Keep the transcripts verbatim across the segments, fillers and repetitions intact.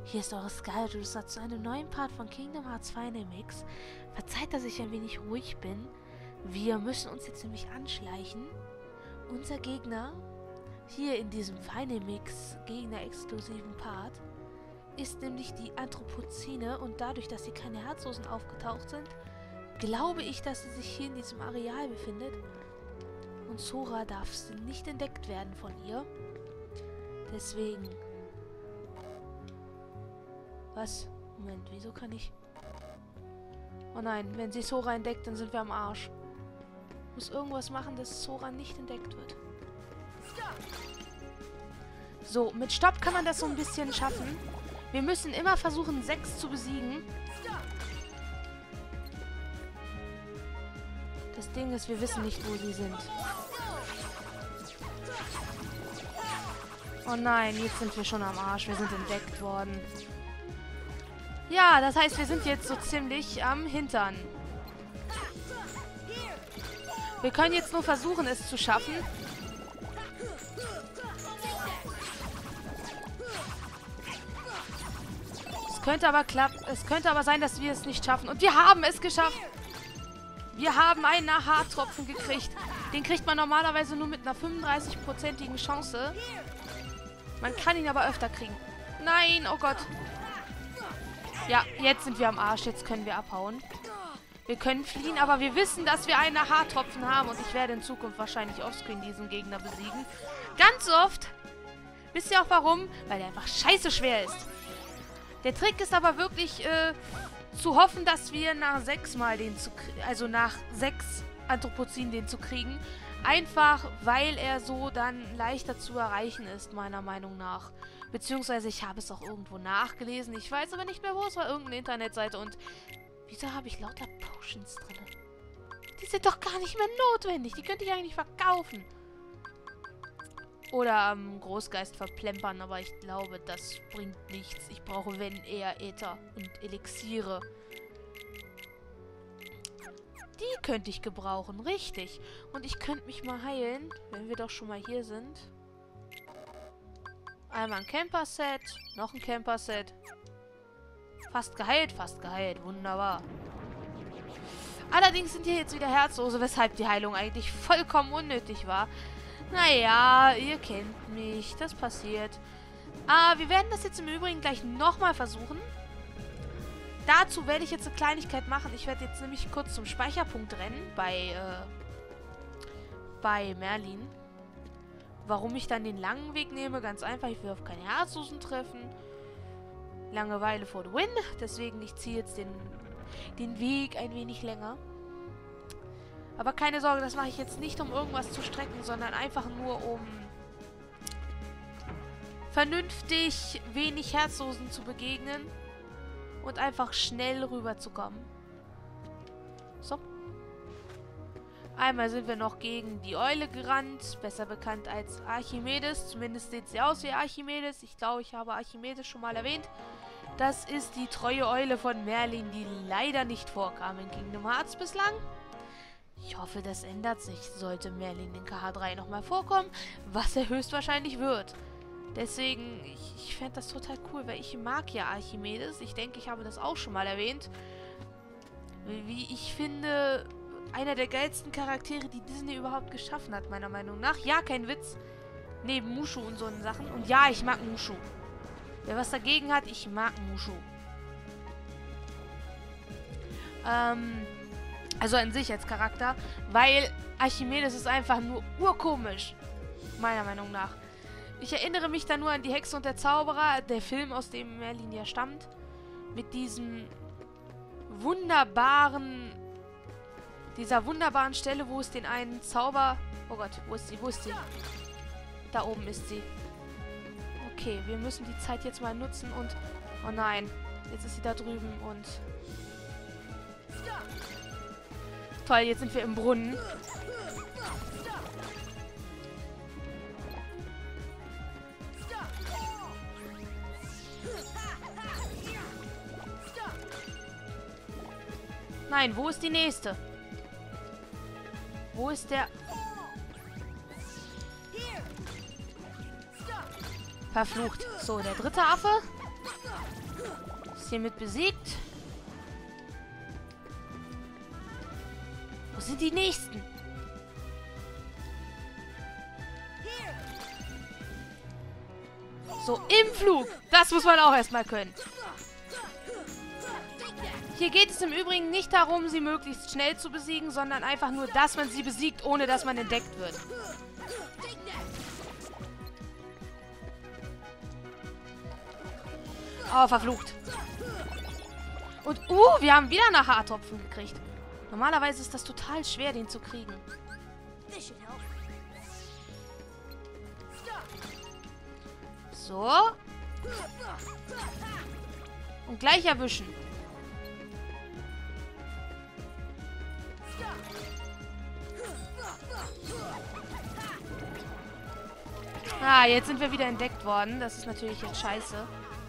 Hier ist eure Skyler zu einem neuen Part von Kingdom Hearts Final Mix. Verzeiht, dass ich ein wenig ruhig bin. Wir müssen uns jetzt nämlich anschleichen. Unser Gegner, hier in diesem Final Mix Gegner-exklusiven Part, ist nämlich die Anthropozine und dadurch, dass hier keine Herzlosen aufgetaucht sind, glaube ich, dass sie sich hier in diesem Areal befindet. Und Sora darf nicht entdeckt werden von ihr. Deswegen... Was? Moment, wieso kann ich... Oh nein, wenn sie Sora entdeckt, dann sind wir am Arsch. Muss irgendwas machen, dass Sora nicht entdeckt wird. So, mit Stopp kann man das so ein bisschen schaffen. Wir müssen immer versuchen, sechs zu besiegen. Das Ding ist, wir wissen nicht, wo sie sind. Oh nein, jetzt sind wir schon am Arsch. Wir sind entdeckt worden. Ja, das heißt, wir sind jetzt so ziemlich am Hintern. Wir können jetzt nur versuchen, es zu schaffen. Es könnte aber klappen. Es könnte aber sein, dass wir es nicht schaffen. Und wir haben es geschafft. Wir haben einen Aha-Tropfen gekriegt. Den kriegt man normalerweise nur mit einer fünfunddreißig-prozentigen Chance. Man kann ihn aber öfter kriegen. Nein, oh Gott. Ja, jetzt sind wir am Arsch. Jetzt können wir abhauen. Wir können fliehen, aber wir wissen, dass wir einen Aha-Tropfen haben. Und ich werde in Zukunft wahrscheinlich offscreen diesen Gegner besiegen. Ganz oft. Wisst ihr auch warum? Weil der einfach scheiße schwer ist. Der Trick ist aber wirklich äh, zu hoffen, dass wir nach sechs Mal den zu kriegen, also nach sechs Anthropozinen den zu kriegen. Einfach, weil er so dann leichter zu erreichen ist, meiner Meinung nach. Beziehungsweise ich habe es auch irgendwo nachgelesen. Ich weiß aber nicht mehr, wo es war. Irgendeine Internetseite. Und wieso habe ich lauter Potions drin? Die sind doch gar nicht mehr notwendig. Die könnte ich eigentlich verkaufen. Oder am ähm, Großgeist verplempern. Aber ich glaube, das bringt nichts. Ich brauche, wenn eher, Äther und Elixiere. Die könnte ich gebrauchen. Richtig. Und ich könnte mich mal heilen, wenn wir doch schon mal hier sind. Einmal ein Camper-Set. Noch ein Camper-Set. Fast geheilt, fast geheilt. Wunderbar. Allerdings sind hier jetzt wieder Herzlose, weshalb die Heilung eigentlich vollkommen unnötig war. Naja, ihr kennt mich. Das passiert. Aber wir werden das jetzt im Übrigen gleich nochmal versuchen. Dazu werde ich jetzt eine Kleinigkeit machen. Ich werde jetzt nämlich kurz zum Speicherpunkt rennen. Bei, äh, bei Merlin. Warum ich dann den langen Weg nehme? Ganz einfach, ich will auf keine Herzlosen treffen. Langeweile for the win. Deswegen, ich ziehe jetzt den, den Weg ein wenig länger. Aber keine Sorge, das mache ich jetzt nicht, um irgendwas zu strecken, sondern einfach nur, um vernünftig wenig Herzlosen zu begegnen und einfach schnell rüberzukommen. So. Einmal sind wir noch gegen die Eule gerannt, besser bekannt als Archimedes. Zumindest sieht sie aus wie Archimedes. Ich glaube, ich habe Archimedes schon mal erwähnt. Das ist die treue Eule von Merlin, die leider nicht vorkam in Kingdom Hearts bislang. Ich hoffe, das ändert sich, sollte Merlin in K H drei nochmal vorkommen, was er höchstwahrscheinlich wird. Deswegen, ich, ich fände das total cool, weil ich mag ja Archimedes. Ich denke, ich habe das auch schon mal erwähnt. Wie ich finde... einer der geilsten Charaktere, die Disney überhaupt geschaffen hat, meiner Meinung nach. Ja, kein Witz. Neben Mushu und so Sachen. Und ja, ich mag Mushu. Wer was dagegen hat, ich mag Mushu. Ähm, also an sich als Charakter. Weil Archimedes ist einfach nur urkomisch. Meiner Meinung nach. Ich erinnere mich da nur an die Hexe und der Zauberer, der Film, aus dem Merlin ja stammt. Mit diesem wunderbaren... dieser wunderbaren Stelle, wo es den einen Zauber... Oh Gott, wo ist sie? Wo ist sie? Da oben ist sie. Okay, wir müssen die Zeit jetzt mal nutzen und... Oh nein, jetzt ist sie da drüben und... Toll, jetzt sind wir im Brunnen. Nein, wo ist die nächste? Wo ist der... Verflucht. So, der dritte Affe. Ist hiermit besiegt. Wo sind die nächsten? So, im Flug. Das muss man auch erstmal können. Hier geht es im Übrigen nicht darum, sie möglichst schnell zu besiegen, sondern einfach nur, dass man sie besiegt, ohne dass man entdeckt wird. Oh, verflucht. Und, uh, wir haben wieder einen Haartropfen gekriegt. Normalerweise ist das total schwer, den zu kriegen. So. Und gleich erwischen. Ah, jetzt sind wir wieder entdeckt worden. Das ist natürlich jetzt scheiße.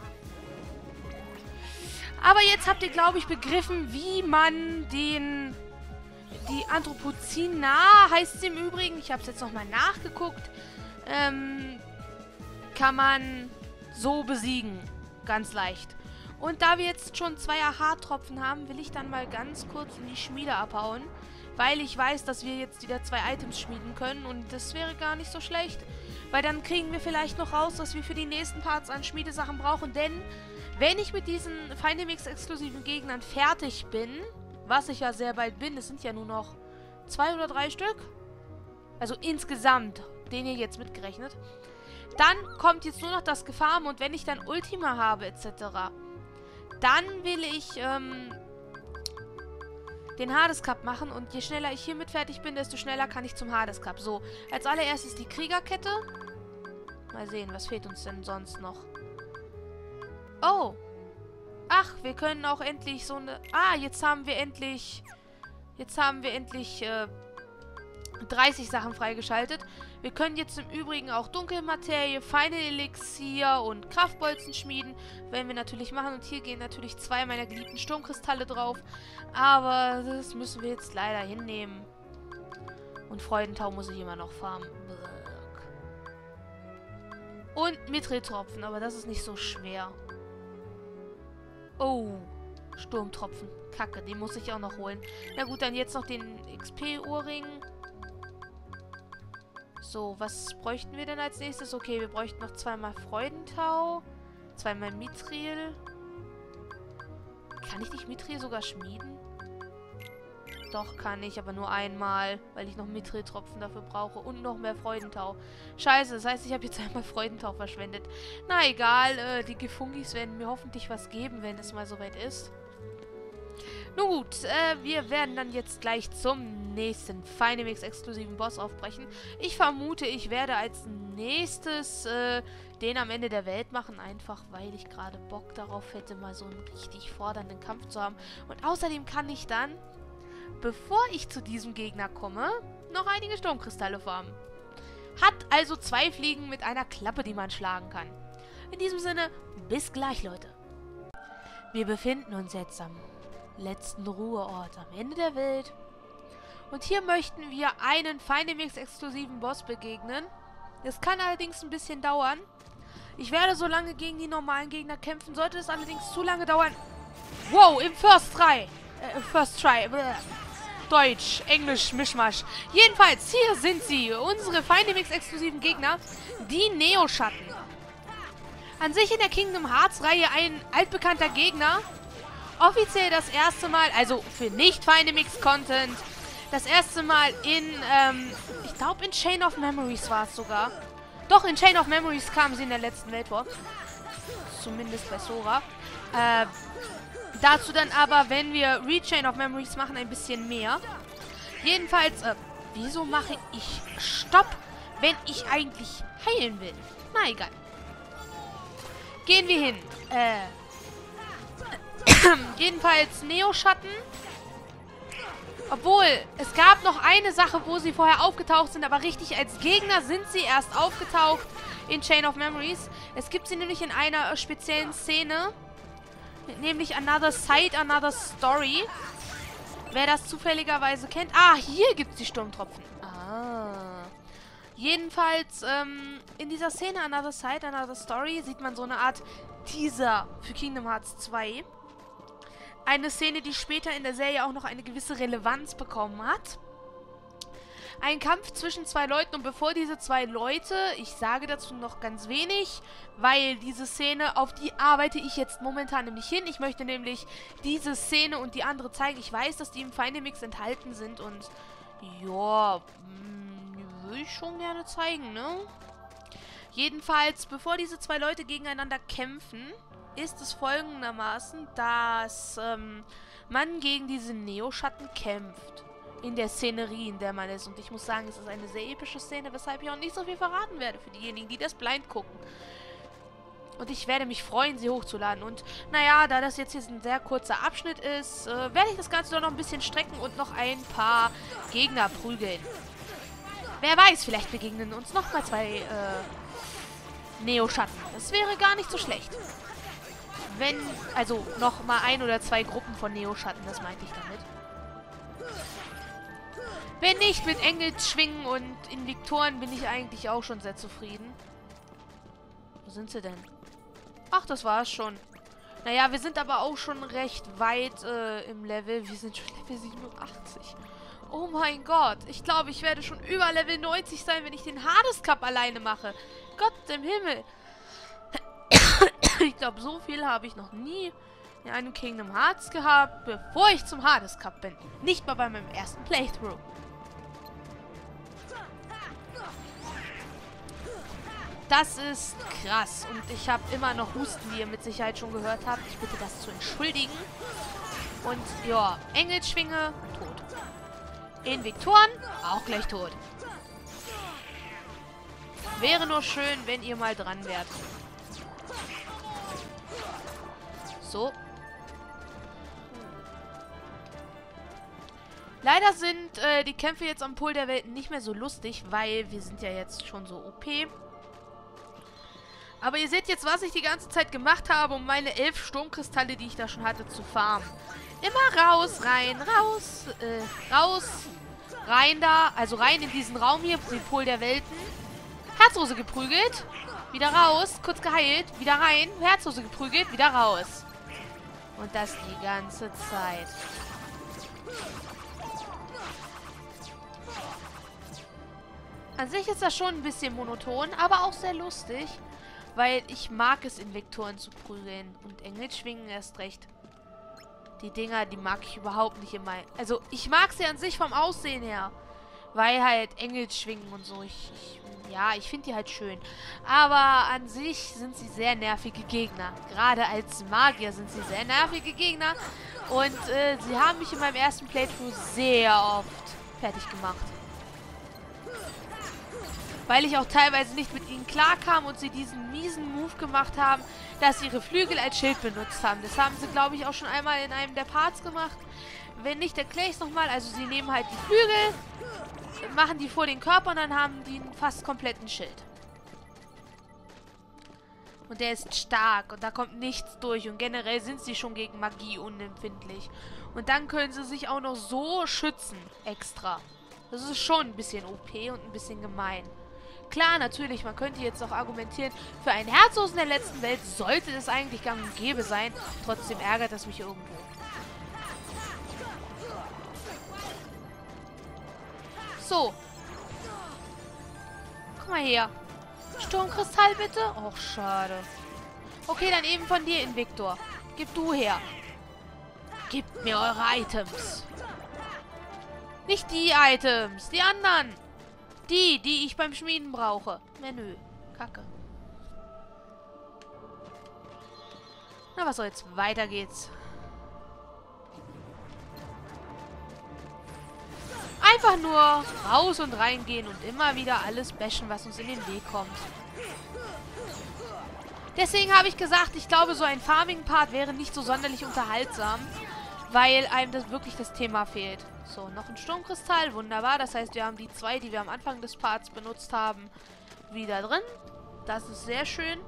Aber jetzt habt ihr, glaube ich, begriffen, wie man den... Die Anthropozina heißt sie im Übrigen. Ich habe es jetzt nochmal nachgeguckt. Ähm... Kann man so besiegen. Ganz leicht. Und da wir jetzt schon zwei Aha-Tropfen haben, will ich dann mal ganz kurz in die Schmiede abhauen. Weil ich weiß, dass wir jetzt wieder zwei Items schmieden können. Und das wäre gar nicht so schlecht. Weil dann kriegen wir vielleicht noch raus, was wir für die nächsten Parts an Schmiedesachen brauchen. Denn wenn ich mit diesen Feindemix-exklusiven Gegnern fertig bin, was ich ja sehr bald bin, es sind ja nur noch zwei oder drei Stück. Also insgesamt, den hier jetzt mitgerechnet. Dann kommt jetzt nur noch das Gefarm und wenn ich dann Ultima habe et cetera, dann will ich ähm, den Hades Cup machen und je schneller ich hiermit fertig bin, desto schneller kann ich zum Hades Cup. So, als allererstes die Kriegerkette. Mal sehen, was fehlt uns denn sonst noch? Oh. Ach, wir können auch endlich so eine... Ah, jetzt haben wir endlich... Jetzt haben wir endlich äh, dreißig Sachen freigeschaltet. Wir können jetzt im Übrigen auch Dunkelmaterie, feine Elixier und Kraftbolzen schmieden. Werden wir natürlich machen. Und hier gehen natürlich zwei meiner geliebten Sturmkristalle drauf. Aber das müssen wir jetzt leider hinnehmen. Und Freudentau muss ich immer noch farmen. Und Mithril-Tropfen, aber das ist nicht so schwer. Oh, Sturmtropfen. Kacke, den muss ich auch noch holen. Na gut, dann jetzt noch den X P-Ohrring. So, was bräuchten wir denn als nächstes? Okay, wir bräuchten noch zweimal Freudentau. Zweimal Mithril. Kann ich nicht Mithril sogar schmieden? Doch, kann ich, aber nur einmal, weil ich noch Mithril-Tropfen dafür brauche und noch mehr Freudentau. Scheiße, das heißt, ich habe jetzt einmal Freudentau verschwendet. Na egal, äh, die Gefungis werden mir hoffentlich was geben, wenn es mal soweit ist. Nun gut, äh, wir werden dann jetzt gleich zum nächsten Feindemix-exklusiven Boss aufbrechen. Ich vermute, ich werde als nächstes äh, den am Ende der Welt machen, einfach weil ich gerade Bock darauf hätte, mal so einen richtig fordernden Kampf zu haben. Und außerdem kann ich dann, bevor ich zu diesem Gegner komme, noch einige Sturmkristalle farmen. Hat also zwei Fliegen mit einer Klappe, die man schlagen kann. In diesem Sinne, bis gleich, Leute. Wir befinden uns jetzt am letzten Ruheort am Ende der Welt. Und hier möchten wir einen Feindemix-exklusiven Boss begegnen. Das kann allerdings ein bisschen dauern. Ich werde so lange gegen die normalen Gegner kämpfen. Sollte es allerdings zu lange dauern... Wow, im First Try. Äh, First Try. Bläh. Deutsch, Englisch, Mischmasch. Jedenfalls, hier sind sie. Unsere Feindemix-exklusiven Gegner. Die Neoschatten. An sich in der Kingdom Hearts-Reihe ein altbekannter Gegner. Offiziell das erste Mal, also für nicht-Feindemix-Content, das erste Mal in, ähm, ich glaube in Chain of Memories war es sogar. Doch, in Chain of Memories kamen sie in der letzten Welt vor. Zumindest bei Sora. Äh, dazu dann aber, wenn wir Re-Chain of Memories machen, ein bisschen mehr. Jedenfalls, äh, wieso mache ich Stopp, wenn ich eigentlich heilen will? Na, egal. Gehen wir hin. Äh... Jedenfalls Neoschatten. Obwohl, es gab noch eine Sache, wo sie vorher aufgetaucht sind, aber richtig als Gegner sind sie erst aufgetaucht in Chain of Memories. Es gibt sie nämlich in einer speziellen Szene, nämlich Another Side, Another Story. Wer das zufälligerweise kennt. Ah, hier gibt es die Sturmtropfen. Ah. Jedenfalls, ähm, in dieser Szene Another Side, Another Story sieht man so eine Art Teaser für Kingdom Hearts zwei. Eine Szene, die später in der Serie auch noch eine gewisse Relevanz bekommen hat. Ein Kampf zwischen zwei Leuten und bevor diese zwei Leute, ich sage dazu noch ganz wenig, weil diese Szene, auf die arbeite ich jetzt momentan nämlich hin. Ich möchte nämlich diese Szene und die andere zeigen. Ich weiß, dass die im Feinde-Mix enthalten sind und ja, würde ich schon gerne zeigen, ne? Jedenfalls, bevor diese zwei Leute gegeneinander kämpfen, ist es folgendermaßen, dass ähm, man gegen diese Neo-Schatten kämpft. In der Szenerie, in der man ist. Und ich muss sagen, es ist eine sehr epische Szene, weshalb ich auch nicht so viel verraten werde für diejenigen, die das blind gucken. Und ich werde mich freuen, sie hochzuladen. Und naja, da das jetzt hier ein sehr kurzer Abschnitt ist, äh, werde ich das Ganze doch noch ein bisschen strecken und noch ein paar Gegner prügeln. Wer weiß, vielleicht begegnen uns noch mal zwei äh, Neo-Schatten. Das wäre gar nicht so schlecht. Wenn, also noch mal ein oder zwei Gruppen von Neo-Schatten, das meinte ich damit. Wenn nicht, mit Engelsschwingen und Invictoren bin ich eigentlich auch schon sehr zufrieden. Wo sind sie denn? Ach, das war's schon. Naja, wir sind aber auch schon recht weit äh, im Level. Wir sind schon Level siebenundachtzig. Oh mein Gott. Ich glaube, ich werde schon über Level neunzig sein, wenn ich den Hades Cup alleine mache. Gott im Himmel. Ich glaube, so viel habe ich noch nie in einem Kingdom Hearts gehabt, bevor ich zum Hades Cup bin. Nicht mal bei meinem ersten Playthrough. Das ist krass. Und ich habe immer noch Husten, wie ihr mit Sicherheit schon gehört habt. Ich bitte das zu entschuldigen. Und ja, Engelsschwinge, tot. Invictoren, auch gleich tot. Wäre nur schön, wenn ihr mal dran wärt. So. Leider sind äh, die Kämpfe jetzt am Pol der Welten nicht mehr so lustig, weil wir sind ja jetzt schon so O P. Aber ihr seht jetzt, was ich die ganze Zeit gemacht habe, um meine elf Sturmkristalle, die ich da schon hatte, zu farmen. Immer raus, rein, raus, äh, raus, rein da, also rein in diesen Raum hier, den Pol der Welten. Herzrose geprügelt, wieder raus, kurz geheilt, wieder rein, Herzrose geprügelt, wieder raus. Und das die ganze Zeit. An sich ist das schon ein bisschen monoton, aber auch sehr lustig. Weil ich mag es, Invictoren zu prügeln. Und Engelsschwingen erst recht. Die Dinger, die mag ich überhaupt nicht in meinem... Also, ich mag sie an sich vom Aussehen her. Weil halt Engelsschwingen und so. Ich, ich, ja, ich finde die halt schön. Aber an sich sind sie sehr nervige Gegner. Gerade als Magier sind sie sehr nervige Gegner. Und äh, sie haben mich in meinem ersten Playthrough sehr oft fertig gemacht. Weil ich auch teilweise nicht mit ihnen klarkam und sie diesen miesen Move gemacht haben, dass sie ihre Flügel als Schild benutzt haben. Das haben sie, glaube ich, auch schon einmal in einem der Parts gemacht. Wenn nicht, erkläre ich es nochmal. Also sie nehmen halt die Flügel, machen die vor den Körper und dann haben die einen fast kompletten Schild. Und der ist stark und da kommt nichts durch. Und generell sind sie schon gegen Magie unempfindlich. Und dann können sie sich auch noch so schützen, extra. Das ist schon ein bisschen O P und ein bisschen gemein. Klar, natürlich, man könnte jetzt auch argumentieren, für einen Herzlosen der letzten Welt sollte es eigentlich gang und gäbe sein. Trotzdem ärgert das mich irgendwo. So. Guck mal her. Sturmkristall bitte? Och, schade. Okay, dann eben von dir, Invictor. Gib du her. Gebt mir eure Items. Nicht die Items, die anderen. Die, die ich beim Schmieden brauche. Menü. Kacke. Na, was soll's. Weiter geht's. Einfach nur raus und reingehen und immer wieder alles bashen, was uns in den Weg kommt. Deswegen habe ich gesagt, ich glaube, so ein Farming-Part wäre nicht so sonderlich unterhaltsam, weil einem das wirklich das Thema fehlt. So, noch ein Sturmkristall, wunderbar. Das heißt, wir haben die zwei, die wir am Anfang des Parts benutzt haben, wieder drin. Das ist sehr schön.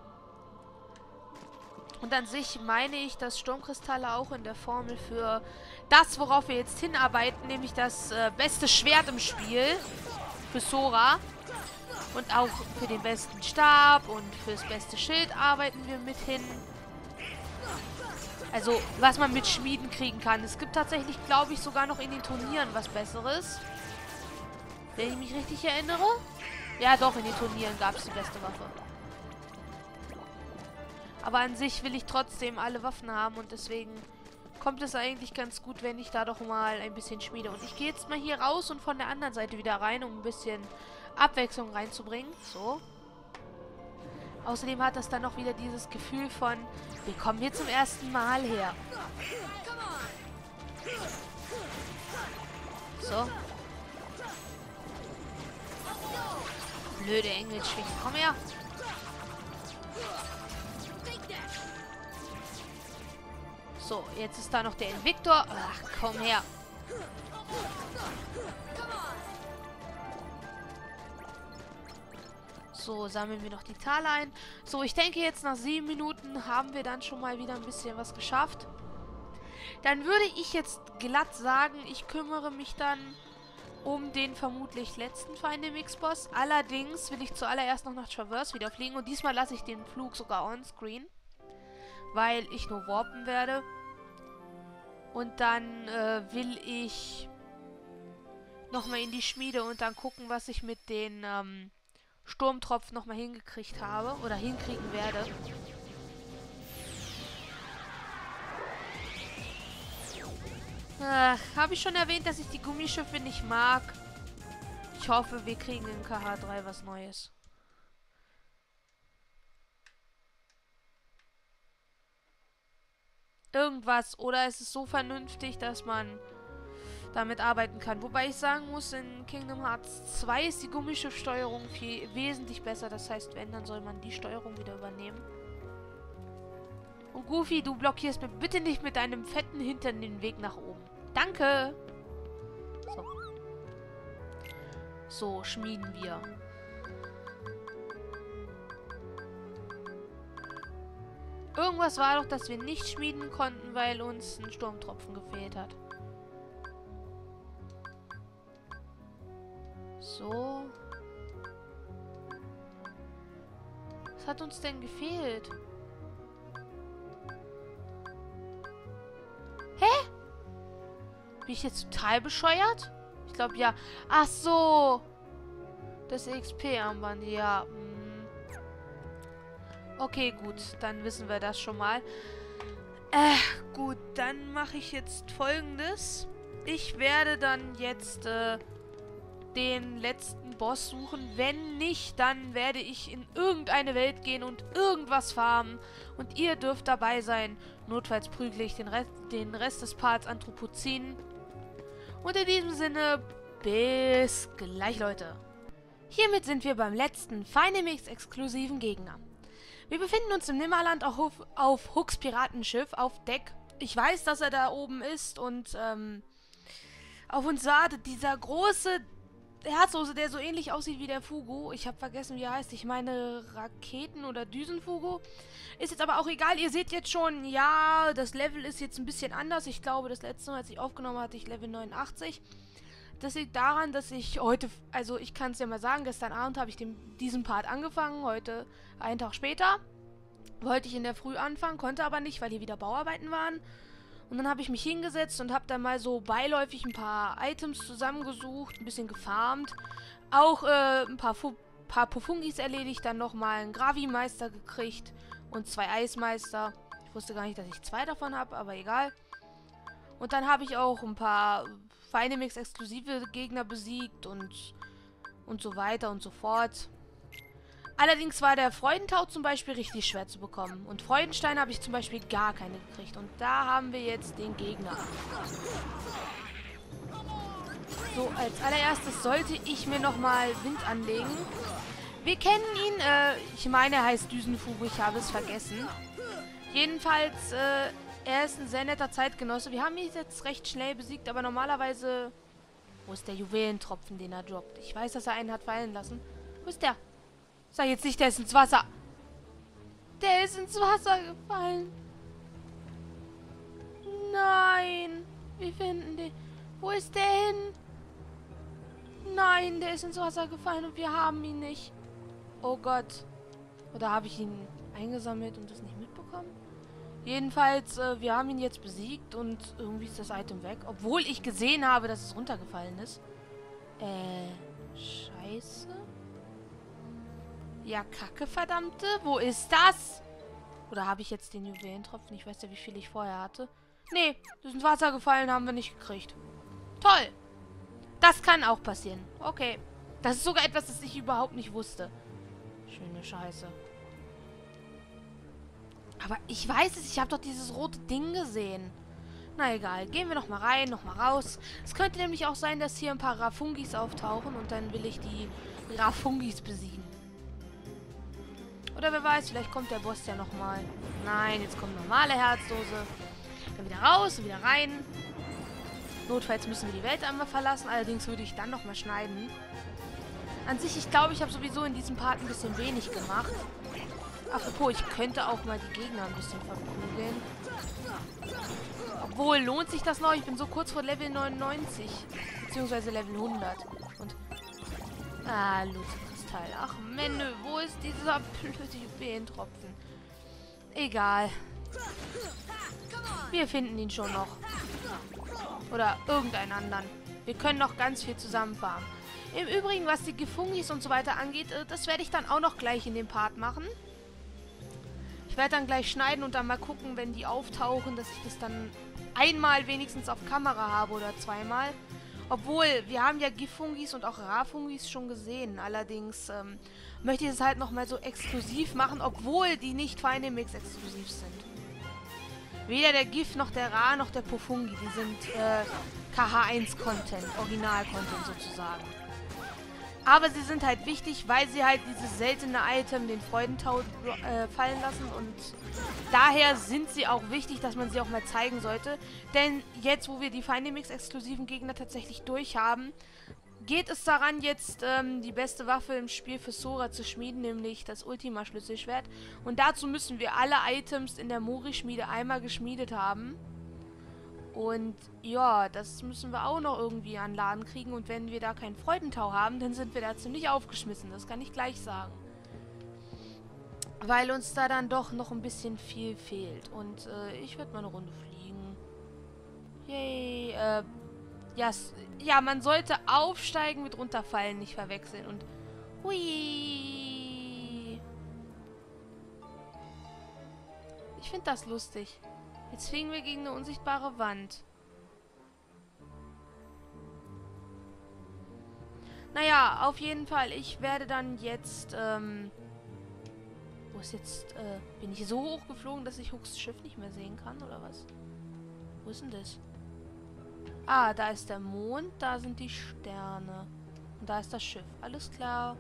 Und an sich meine ich, dass Sturmkristalle auch in der Formel für das, worauf wir jetzt hinarbeiten, nämlich das äh, beste Schwert im Spiel für Sora, Und auch für den besten Stab und fürs beste Schild arbeiten wir mit hin. Also, was man mit Schmieden kriegen kann. Es gibt tatsächlich, glaube ich, sogar noch in den Turnieren was Besseres. Wenn ich mich richtig erinnere. Ja, doch, in den Turnieren gab es die beste Waffe. Aber an sich will ich trotzdem alle Waffen haben und deswegen kommt es eigentlich ganz gut, wenn ich da doch mal ein bisschen schmiede. Und ich gehe jetzt mal hier raus und von der anderen Seite wieder rein, um ein bisschen Abwechslung reinzubringen. So. Außerdem hat das dann noch wieder dieses Gefühl von, wir kommen hier zum ersten Mal her. So. Blöde Engelschwingen. Komm her. So, jetzt ist da noch der Invictor. Ach, komm her. So, sammeln wir noch die Taler ein. So, ich denke jetzt nach sieben Minuten haben wir dann schon mal wieder ein bisschen was geschafft. Dann würde ich jetzt glatt sagen, ich kümmere mich dann um den vermutlich letzten Feinde-Mix-Boss. Allerdings will ich zuallererst noch nach Traverse wieder fliegen. Und diesmal lasse ich den Flug sogar on-screen. Weil ich nur warpen werde. Und dann äh, will ich nochmal in die Schmiede und dann gucken, was ich mit den ähm, Sturmtropfen nochmal hingekriegt habe. Oder hinkriegen werde. Ach, habe ich schon erwähnt, dass ich die Gummischiffe nicht mag? Ich hoffe, wir kriegen in K H drei was Neues. Irgendwas. Oder es ist so vernünftig, dass man damit arbeiten kann. Wobei ich sagen muss, in Kingdom Hearts zwei ist die Gummischiffsteuerung viel wesentlich besser. Das heißt, wenn, dann soll man die Steuerung wieder übernehmen. Und Goofy, du blockierst mir bitte nicht mit deinem fetten Hintern den Weg nach oben. Danke! So. So, schmieden wir. Irgendwas war doch, dass wir nicht schmieden konnten, weil uns ein Sturmtropfen gefehlt hat. So. Was hat uns denn gefehlt? Hä? Bin ich jetzt total bescheuert? Ich glaube, ja. Ach so. Das X P-Armband, ja. Hm. Okay, gut. Dann wissen wir das schon mal. Äh, gut. Dann mache ich jetzt Folgendes. Ich werde dann jetzt äh, den letzten Boss suchen. Wenn nicht, dann werde ich in irgendeine Welt gehen und irgendwas farmen. Und ihr dürft dabei sein. Notfalls prügle ich den Rest, den Rest des Parts Anthropozin. Und in diesem Sinne, bis gleich, Leute. Hiermit sind wir beim letzten Feindemix-exklusiven Gegner. Wir befinden uns im Nimmerland auf, auf Hooks Piratenschiff auf Deck. Ich weiß, dass er da oben ist und ähm, auf uns wartet dieser große Herzlose, der so ähnlich aussieht wie der Fugo. Ich habe vergessen, wie er heißt. Ich meine Raketen- oder Düsenfugo. Ist jetzt aber auch egal. Ihr seht jetzt schon, ja, das Level ist jetzt ein bisschen anders. Ich glaube, das letzte Mal, als ich aufgenommen hatte, ich Level neunundachtzig. Das liegt daran, dass ich heute, also ich kann es ja mal sagen, gestern Abend habe ich den, diesen Part angefangen. Heute, einen Tag später, wollte ich in der Früh anfangen, konnte aber nicht, weil hier wieder Bauarbeiten waren. Und dann habe ich mich hingesetzt und habe dann mal so beiläufig ein paar Items zusammengesucht, ein bisschen gefarmt. Auch äh, ein paar, Fu paar Pufungis erledigt, dann nochmal einen Gravimeister gekriegt und zwei Eismeister. Ich wusste gar nicht, dass ich zwei davon habe, aber egal. Und dann habe ich auch ein paar Feindemix-exklusive Gegner besiegt und, und so weiter und so fort. Allerdings war der Freudentau zum Beispiel richtig schwer zu bekommen. Und Freudenstein habe ich zum Beispiel gar keine gekriegt. Und da haben wir jetzt den Gegner. So, als allererstes sollte ich mir nochmal Wind anlegen. Wir kennen ihn, äh, ich meine, er heißt Düsenfugo, ich habe es vergessen. Jedenfalls, äh, er ist ein sehr netter Zeitgenosse. Wir haben ihn jetzt recht schnell besiegt, aber normalerweise... Wo ist der Juwelentropfen, den er droppt? Ich weiß, dass er einen hat fallen lassen. Wo ist der? Sag jetzt nicht, der ist ins Wasser. Der ist ins Wasser gefallen. Nein. Wir finden den. Wo ist der hin? Nein, der ist ins Wasser gefallen und wir haben ihn nicht. Oh Gott. Oder habe ich ihn eingesammelt und das nicht mitbekommen? Jedenfalls, äh, wir haben ihn jetzt besiegt und irgendwie ist das Item weg. Obwohl ich gesehen habe, dass es runtergefallen ist. Äh, scheiße. Ja, Kacke, verdammte. Wo ist das? Oder habe ich jetzt den Juwelentropfen? Ich weiß ja, wie viel ich vorher hatte. Nee, das ist ins Wasser gefallen, haben wir nicht gekriegt. Toll. Das kann auch passieren. Okay. Das ist sogar etwas, das ich überhaupt nicht wusste. Schöne Scheiße. Aber ich weiß es, ich habe doch dieses rote Ding gesehen. Na egal, gehen wir nochmal rein, nochmal raus. Es könnte nämlich auch sein, dass hier ein paar Rafungis auftauchen und dann will ich die Rafungis besiegen. Oder wer weiß, vielleicht kommt der Boss ja nochmal. Nein, jetzt kommt normale Herzdose. Dann wieder raus und wieder rein. Notfalls müssen wir die Welt einmal verlassen. Allerdings würde ich dann nochmal schneiden. An sich, ich glaube, ich habe sowieso in diesem Part ein bisschen wenig gemacht. Apropos, ich könnte auch mal die Gegner ein bisschen verprügeln. Obwohl, lohnt sich das noch? Ich bin so kurz vor Level neunundneunzig. Beziehungsweise Level hundert. Und... Ah, Loot-Kristall. Ach, Menno, wo ist dieser blöde Juwelentropfen? Egal. Wir finden ihn schon noch. Oder irgendeinen anderen. Wir können noch ganz viel zusammen farmen. Im Übrigen, was die Gifungis und so weiter angeht, das werde ich dann auch noch gleich in dem Part machen. Ich werde dann gleich schneiden und dann mal gucken, wenn die auftauchen, dass ich das dann einmal wenigstens auf Kamera habe oder zweimal. Obwohl, wir haben ja Gifungis und auch Rafungis schon gesehen. Allerdings ähm, möchte ich es halt nochmal so exklusiv machen, obwohl die nicht Finding-Mix exklusiv sind. Weder der Gif noch der Ra noch der Pofungi, die sind äh, K H eins Content, Original-Content sozusagen. Aber sie sind halt wichtig, weil sie halt dieses seltene Item, den Freudentau, äh, fallen lassen. Und daher sind sie auch wichtig, dass man sie auch mal zeigen sollte. Denn jetzt, wo wir die Finding Mix exklusiven Gegner tatsächlich durchhaben, geht es daran, jetzt ähm, die beste Waffe im Spiel für Sora zu schmieden, nämlich das Ultima-Schlüsselschwert. Und dazu müssen wir alle Items in der Mori-Schmiede einmal geschmiedet haben. Und ja, das müssen wir auch noch irgendwie an den Laden kriegen. Und wenn wir da keinen Freudentau haben, dann sind wir da ziemlich aufgeschmissen. Das kann ich gleich sagen. Weil uns da dann doch noch ein bisschen viel fehlt. Und äh, ich würde mal eine Runde fliegen. Yay. Äh, ja, ja, man sollte aufsteigen mit runterfallen nicht verwechseln. Und hui. Ich finde das lustig. Jetzt fliegen wir gegen eine unsichtbare Wand. Naja, auf jeden Fall. Ich werde dann jetzt, ähm... Wo ist jetzt, äh... Bin ich so hoch geflogen, dass ich Hooks Schiff nicht mehr sehen kann, oder was? Wo ist denn das? Ah, da ist der Mond, da sind die Sterne. Und da ist das Schiff. Alles klar.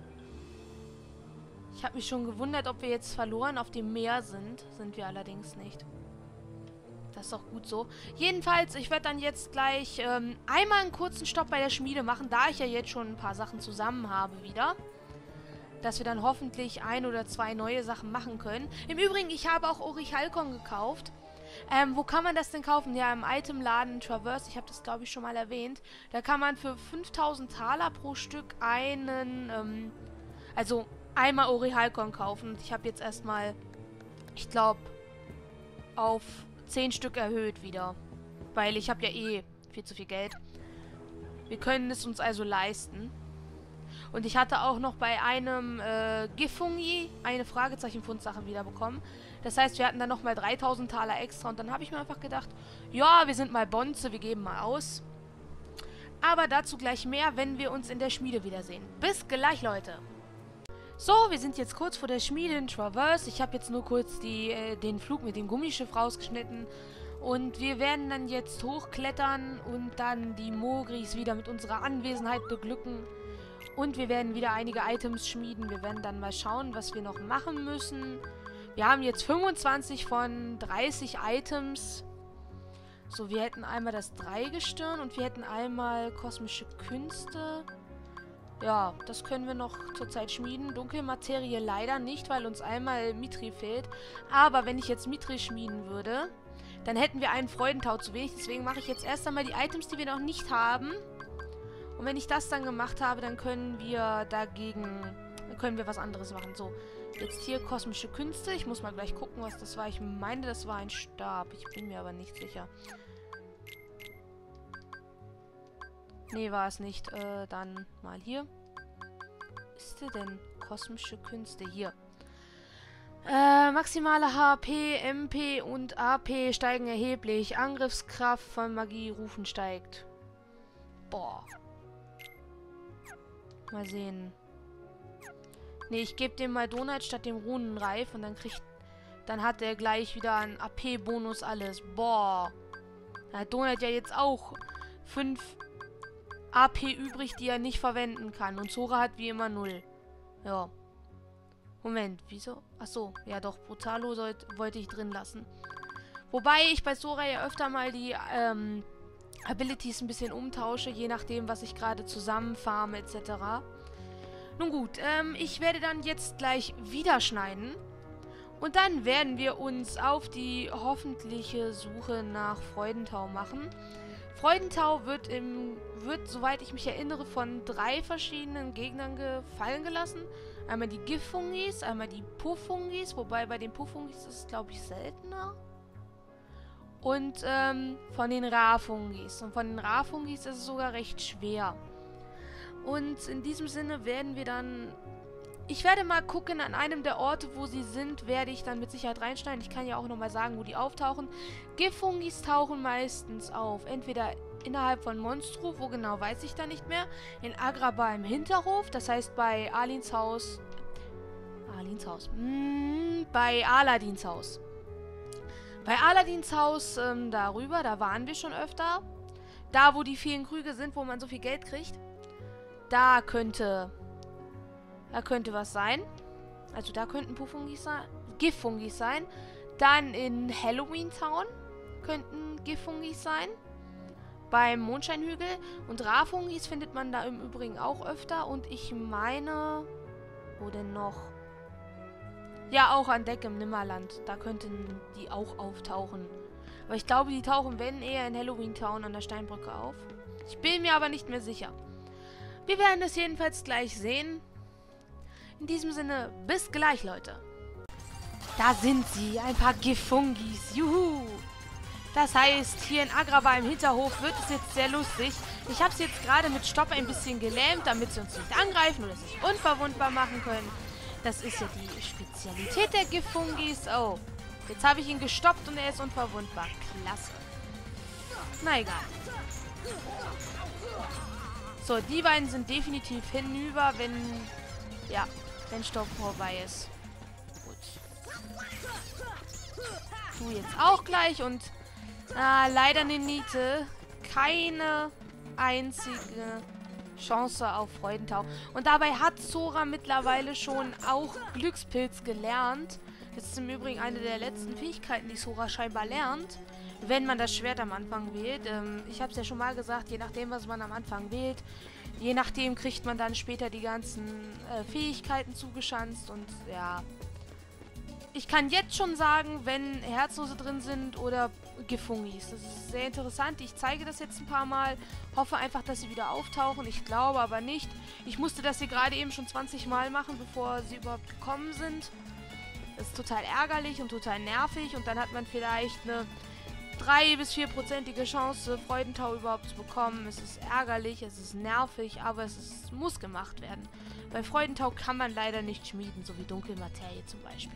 Ich habe mich schon gewundert, ob wir jetzt verloren auf dem Meer sind. Sind wir allerdings nicht. Das ist auch gut so. Jedenfalls, ich werde dann jetzt gleich ähm, einmal einen kurzen Stopp bei der Schmiede machen, da ich ja jetzt schon ein paar Sachen zusammen habe wieder. Dass wir dann hoffentlich ein oder zwei neue Sachen machen können. Im Übrigen, ich habe auch Orichalcon gekauft. Ähm, wo kann man das denn kaufen? Ja, im Itemladen Traverse. Ich habe das, glaube ich, schon mal erwähnt. Da kann man für fünftausend Taler pro Stück einen, ähm, also einmal Orichalcon kaufen. Und ich habe jetzt erstmal, ich glaube, auf zehn Stück erhöht wieder. Weil ich habe ja eh viel zu viel Geld. Wir können es uns also leisten. Und ich hatte auch noch bei einem äh, Gifungi eine Fragezeichen-Fundsache wiederbekommen. Das heißt, wir hatten dann nochmal dreitausend Taler extra. Und dann habe ich mir einfach gedacht, ja, wir sind mal Bonze, wir geben mal aus. Aber dazu gleich mehr, wenn wir uns in der Schmiede wiedersehen. Bis gleich, Leute. So, wir sind jetzt kurz vor der Schmiede in Traverse. Ich habe jetzt nur kurz die, äh, den Flug mit dem Gummischiff rausgeschnitten. Und wir werden dann jetzt hochklettern und dann die Mogris wieder mit unserer Anwesenheit beglücken. Und wir werden wieder einige Items schmieden. Wir werden dann mal schauen, was wir noch machen müssen. Wir haben jetzt fünfundzwanzig von dreißig Items. So, wir hätten einmal das Dreigestirn und wir hätten einmal kosmische Künste. Ja, das können wir noch zurzeit schmieden. Dunkelmaterie leider nicht, weil uns einmal Mitri fehlt. Aber wenn ich jetzt Mitri schmieden würde, dann hätten wir einen Freudentau zu wenig. Deswegen mache ich jetzt erst einmal die Items, die wir noch nicht haben. Und wenn ich das dann gemacht habe, dann können wir dagegen, dann können wir was anderes machen. So, jetzt hier kosmische Künste. Ich muss mal gleich gucken, was das war. Ich meine, das war ein Stab. Ich bin mir aber nicht sicher. Nee, war es nicht. Äh, dann mal hier. Ist der denn kosmische Künste? Hier. Äh, maximale H P, M P und A P steigen erheblich. Angriffskraft von Magie rufen steigt. Boah. Mal sehen. Nee, ich gebe dem mal Donut statt dem Runenreif und dann kriegt... Dann hat er gleich wieder einen A P-Bonus alles. Boah. Da hat Donut ja jetzt auch fünf A P übrig, die er nicht verwenden kann. Und Sora hat wie immer null. Ja. Moment, wieso? Achso, ja doch, Brutalo sollt, wollte ich drin lassen. Wobei ich bei Sora ja öfter mal die ähm, Abilities ein bisschen umtausche, je nachdem, was ich gerade zusammenfarme et cetera. Nun gut, ähm, ich werde dann jetzt gleich wieder schneiden. Und dann werden wir uns auf die hoffentliche Suche nach Freudentau machen. Freudentau wird, im, wird, soweit ich mich erinnere, von drei verschiedenen Gegnern gefallen gelassen. Einmal die Giftfungis, einmal die Puffungis, wobei bei den Puffungis ist es, glaube ich, seltener. Und ähm, von den Rafungis. Und von den Rafungis ist es sogar recht schwer. Und in diesem Sinne werden wir dann... Ich werde mal gucken, an einem der Orte, wo sie sind, werde ich dann mit Sicherheit reinschneiden. Ich kann ja auch nochmal sagen, wo die auftauchen. Giftfungis tauchen meistens auf. Entweder innerhalb von Monstro, wo genau, weiß ich da nicht mehr. In Agrabah im Hinterhof, das heißt bei Alins Haus... Alins Haus? Hm, bei Aladins Haus. Bei Aladins Haus, ähm, darüber, da waren wir schon öfter. Da, wo die vielen Krüge sind, wo man so viel Geld kriegt. Da könnte... Da könnte was sein. Also da könnten Puffungis sein. Giftfungis sein. Dann in Halloween Town könnten Giftfungis sein. Beim Mondscheinhügel. Und Rafungis findet man da im Übrigen auch öfter. Und ich meine... Wo denn noch? Ja, auch an Deck im Nimmerland. Da könnten die auch auftauchen. Aber ich glaube, die tauchen, wenn, eher in Halloween Town an der Steinbrücke auf. Ich bin mir aber nicht mehr sicher. Wir werden es jedenfalls gleich sehen. In diesem Sinne, bis gleich, Leute. Da sind sie, ein paar Giftfungis. Juhu! Das heißt, hier in Agrabah im Hinterhof wird es jetzt sehr lustig. Ich habe es jetzt gerade mit Stopp ein bisschen gelähmt, damit sie uns nicht angreifen oder sich unverwundbar machen können. Das ist ja die Spezialität der Giftfungis. Oh, jetzt habe ich ihn gestoppt und er ist unverwundbar. Klasse. Na egal. So, die beiden sind definitiv hinüber, wenn... Ja, wenn Stopp vorbei ist. Gut. Du jetzt auch gleich und... Ah, leider Nenite. Keine einzige Chance auf Freudentau. Und dabei hat Sora mittlerweile schon auch Glückspilz gelernt. Das ist im Übrigen eine der letzten Fähigkeiten, die Sora scheinbar lernt. Wenn man das Schwert am Anfang wählt. Ähm, ich habe es ja schon mal gesagt, je nachdem, was man am Anfang wählt, je nachdem kriegt man dann später die ganzen äh, Fähigkeiten zugeschanzt. Und ja, ich kann jetzt schon sagen, wenn Herzlose drin sind oder Giftfungis. Das ist sehr interessant. Ich zeige das jetzt ein paar Mal. Hoffe einfach, dass sie wieder auftauchen. Ich glaube aber nicht. Ich musste das hier gerade eben schon zwanzig Mal machen, bevor sie überhaupt gekommen sind. Das ist total ärgerlich und total nervig. Und dann hat man vielleicht eine drei bis vier prozentige Chance, Freudentau überhaupt zu bekommen. Es ist ärgerlich, es ist nervig, aber es ist, muss gemacht werden. Bei Freudentau kann man leider nicht schmieden, so wie Dunkelmaterie zum Beispiel.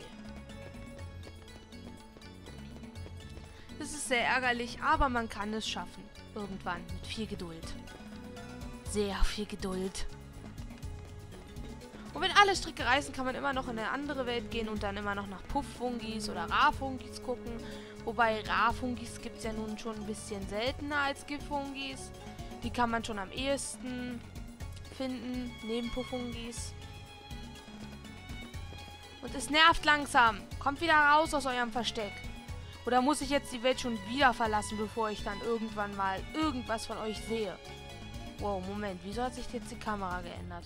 Das ist sehr ärgerlich, aber man kann es schaffen. Irgendwann, mit viel Geduld. Sehr viel Geduld. Und wenn alle Stricke reißen, kann man immer noch in eine andere Welt gehen und dann immer noch nach Puffungis oder Rafungis gucken. Wobei Rafungis gibt es ja nun schon ein bisschen seltener als Giftfungis. Die kann man schon am ehesten finden, neben Puffungis. Und es nervt langsam. Kommt wieder raus aus eurem Versteck. Oder muss ich jetzt die Welt schon wieder verlassen, bevor ich dann irgendwann mal irgendwas von euch sehe? Wow, Moment. Wieso hat sich jetzt die Kamera geändert?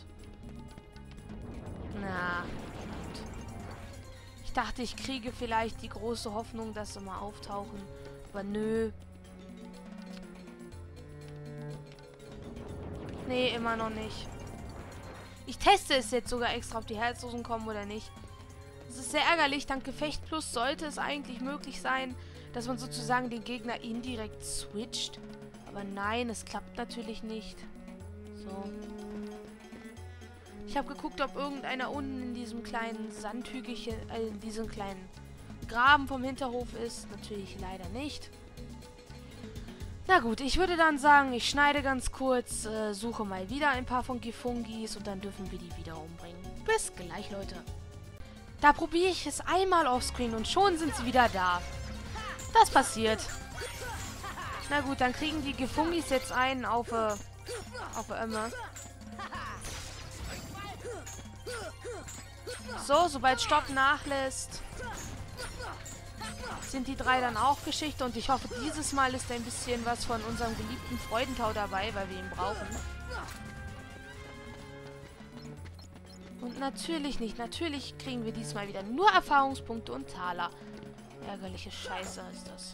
Na, gut. Ich dachte, ich kriege vielleicht die große Hoffnung, dass sie mal auftauchen. Aber nö. Nee, immer noch nicht. Ich teste es jetzt sogar extra, ob die Herzlosen kommen oder nicht. Das ist sehr ärgerlich. Dank Gefecht Plus sollte es eigentlich möglich sein, dass man sozusagen den Gegner indirekt switcht. Aber nein, es klappt natürlich nicht. So. Ich habe geguckt, ob irgendeiner unten in diesem kleinen Sandhügelchen, äh, in diesem kleinen Graben vom Hinterhof ist. Natürlich leider nicht. Na gut, ich würde dann sagen, ich schneide ganz kurz, äh, suche mal wieder ein paar von Gifungis und dann dürfen wir die wieder umbringen. Bis gleich, Leute. Da probiere ich es einmal offscreen und schon sind sie wieder da. Das passiert. Na gut, dann kriegen die Gifungis jetzt einen auf, äh, auf Ömme. So, sobald Stopp nachlässt, sind die drei dann auch Geschichte. Und ich hoffe, dieses Mal ist ein bisschen was von unserem geliebten Freudentau dabei, weil wir ihn brauchen. Und natürlich nicht. Natürlich kriegen wir diesmal wieder nur Erfahrungspunkte und Taler. Ärgerliche Scheiße ist das.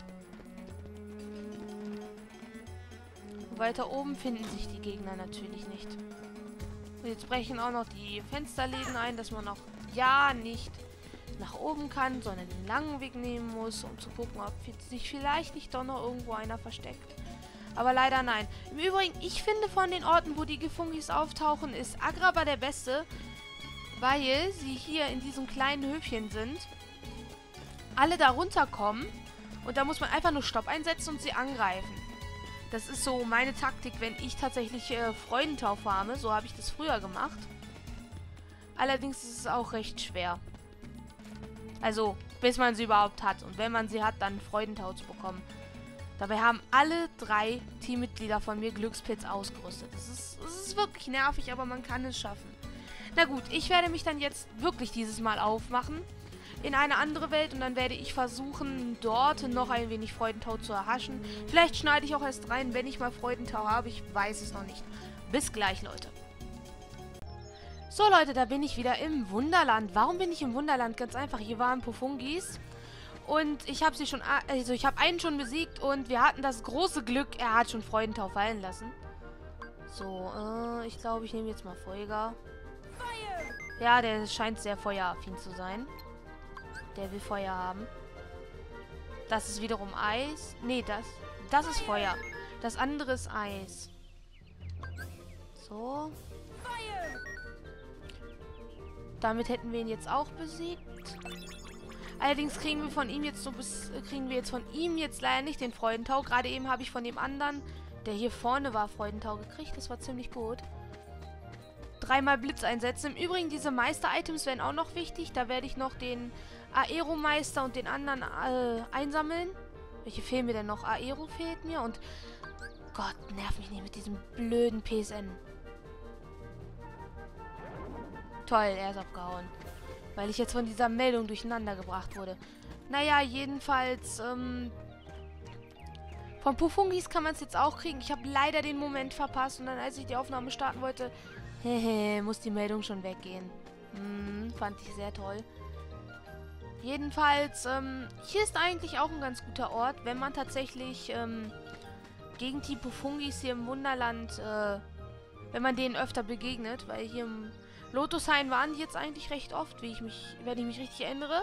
Weiter oben finden sich die Gegner natürlich nicht. Und jetzt brechen auch noch die Fensterläden ein, dass man auch ja nicht nach oben kann, sondern den langen Weg nehmen muss, um zu gucken, ob sich vielleicht nicht doch noch irgendwo einer versteckt. Aber leider nein. Im Übrigen, ich finde von den Orten, wo die Gifungis auftauchen, ist Agrabah der beste, weil sie hier in diesem kleinen Höfchen sind. Alle da runterkommen und da muss man einfach nur Stopp einsetzen und sie angreifen. Das ist so meine Taktik, wenn ich tatsächlich äh, Freudentau farme. So habe ich das früher gemacht. Allerdings ist es auch recht schwer. Also, bis man sie überhaupt hat. Und wenn man sie hat, dann Freudentau zu bekommen. Dabei haben alle drei Teammitglieder von mir Glückspilz ausgerüstet. Das ist, das ist wirklich nervig, aber man kann es schaffen. Na gut, ich werde mich dann jetzt wirklich dieses Mal aufmachen in eine andere Welt und dann werde ich versuchen, dort noch ein wenig Freudentau zu erhaschen. Vielleicht schneide ich auch erst rein, wenn ich mal Freudentau habe. Ich weiß es noch nicht. Bis gleich, Leute. So, Leute, da bin ich wieder im Wunderland. Warum bin ich im Wunderland? Ganz einfach, hier waren Pofungis. Und ich habe sie schon, also ich habe einen schon besiegt und wir hatten das große Glück, er hat schon Freudentau fallen lassen. So, äh, ich glaube, ich nehme jetzt mal Feuger. Ja, der scheint sehr feueraffin zu sein. Der will Feuer haben. Das ist wiederum Eis. Nee, das, das ist Feuer. Das andere ist Eis. So. Damit hätten wir ihn jetzt auch besiegt. Allerdings kriegen wir von ihm jetzt so bis kriegen wir jetzt von ihm jetzt leider nicht den Freudentau. Gerade eben habe ich von dem anderen, der hier vorne war, Freudentau gekriegt. Das war ziemlich gut. Dreimal Blitz einsetzen. Im Übrigen, diese Meister-Items wären auch noch wichtig. Da werde ich noch den Aero-Meister und den anderen äh, einsammeln. Welche fehlen mir denn noch? Aero fehlt mir und Gott, nerv mich nicht mit diesem blöden P S N. Toll, er ist abgehauen. Weil ich jetzt von dieser Meldung durcheinander gebracht wurde. Naja, jedenfalls, ähm... von Pofungis kann man es jetzt auch kriegen. Ich habe leider den Moment verpasst. Und dann, als ich die Aufnahme starten wollte, hehe, muss die Meldung schon weggehen. Hm, fand ich sehr toll. Jedenfalls, ähm, hier ist eigentlich auch ein ganz guter Ort, wenn man tatsächlich, ähm, gegen die Pofungis hier im Wunderland, äh, wenn man denen öfter begegnet, weil hier im Lotushain waren die jetzt eigentlich recht oft, wie ich mich, wenn ich mich richtig erinnere.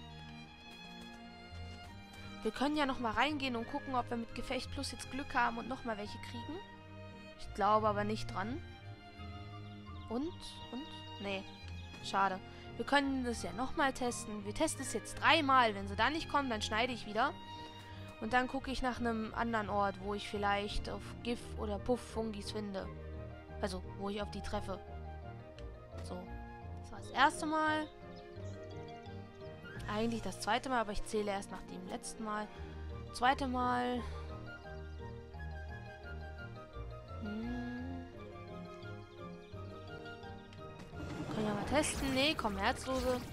Wir können ja nochmal reingehen und gucken, ob wir mit Gefecht Plus jetzt Glück haben und nochmal welche kriegen. Ich glaube aber nicht dran. Und? Und? Nee. Schade. Wir können das ja nochmal testen. Wir testen es jetzt dreimal. Wenn sie da nicht kommen, dann schneide ich wieder. Und dann gucke ich nach einem anderen Ort, wo ich vielleicht auf Gif oder Puff-Fungis finde. Also, wo ich auf die treffe. So. Das war das erste Mal. Eigentlich das zweite Mal, aber ich zähle erst nach dem letzten Mal. Zweite Mal. Hm. Können wir mal testen. Nee, komm, Herzlose.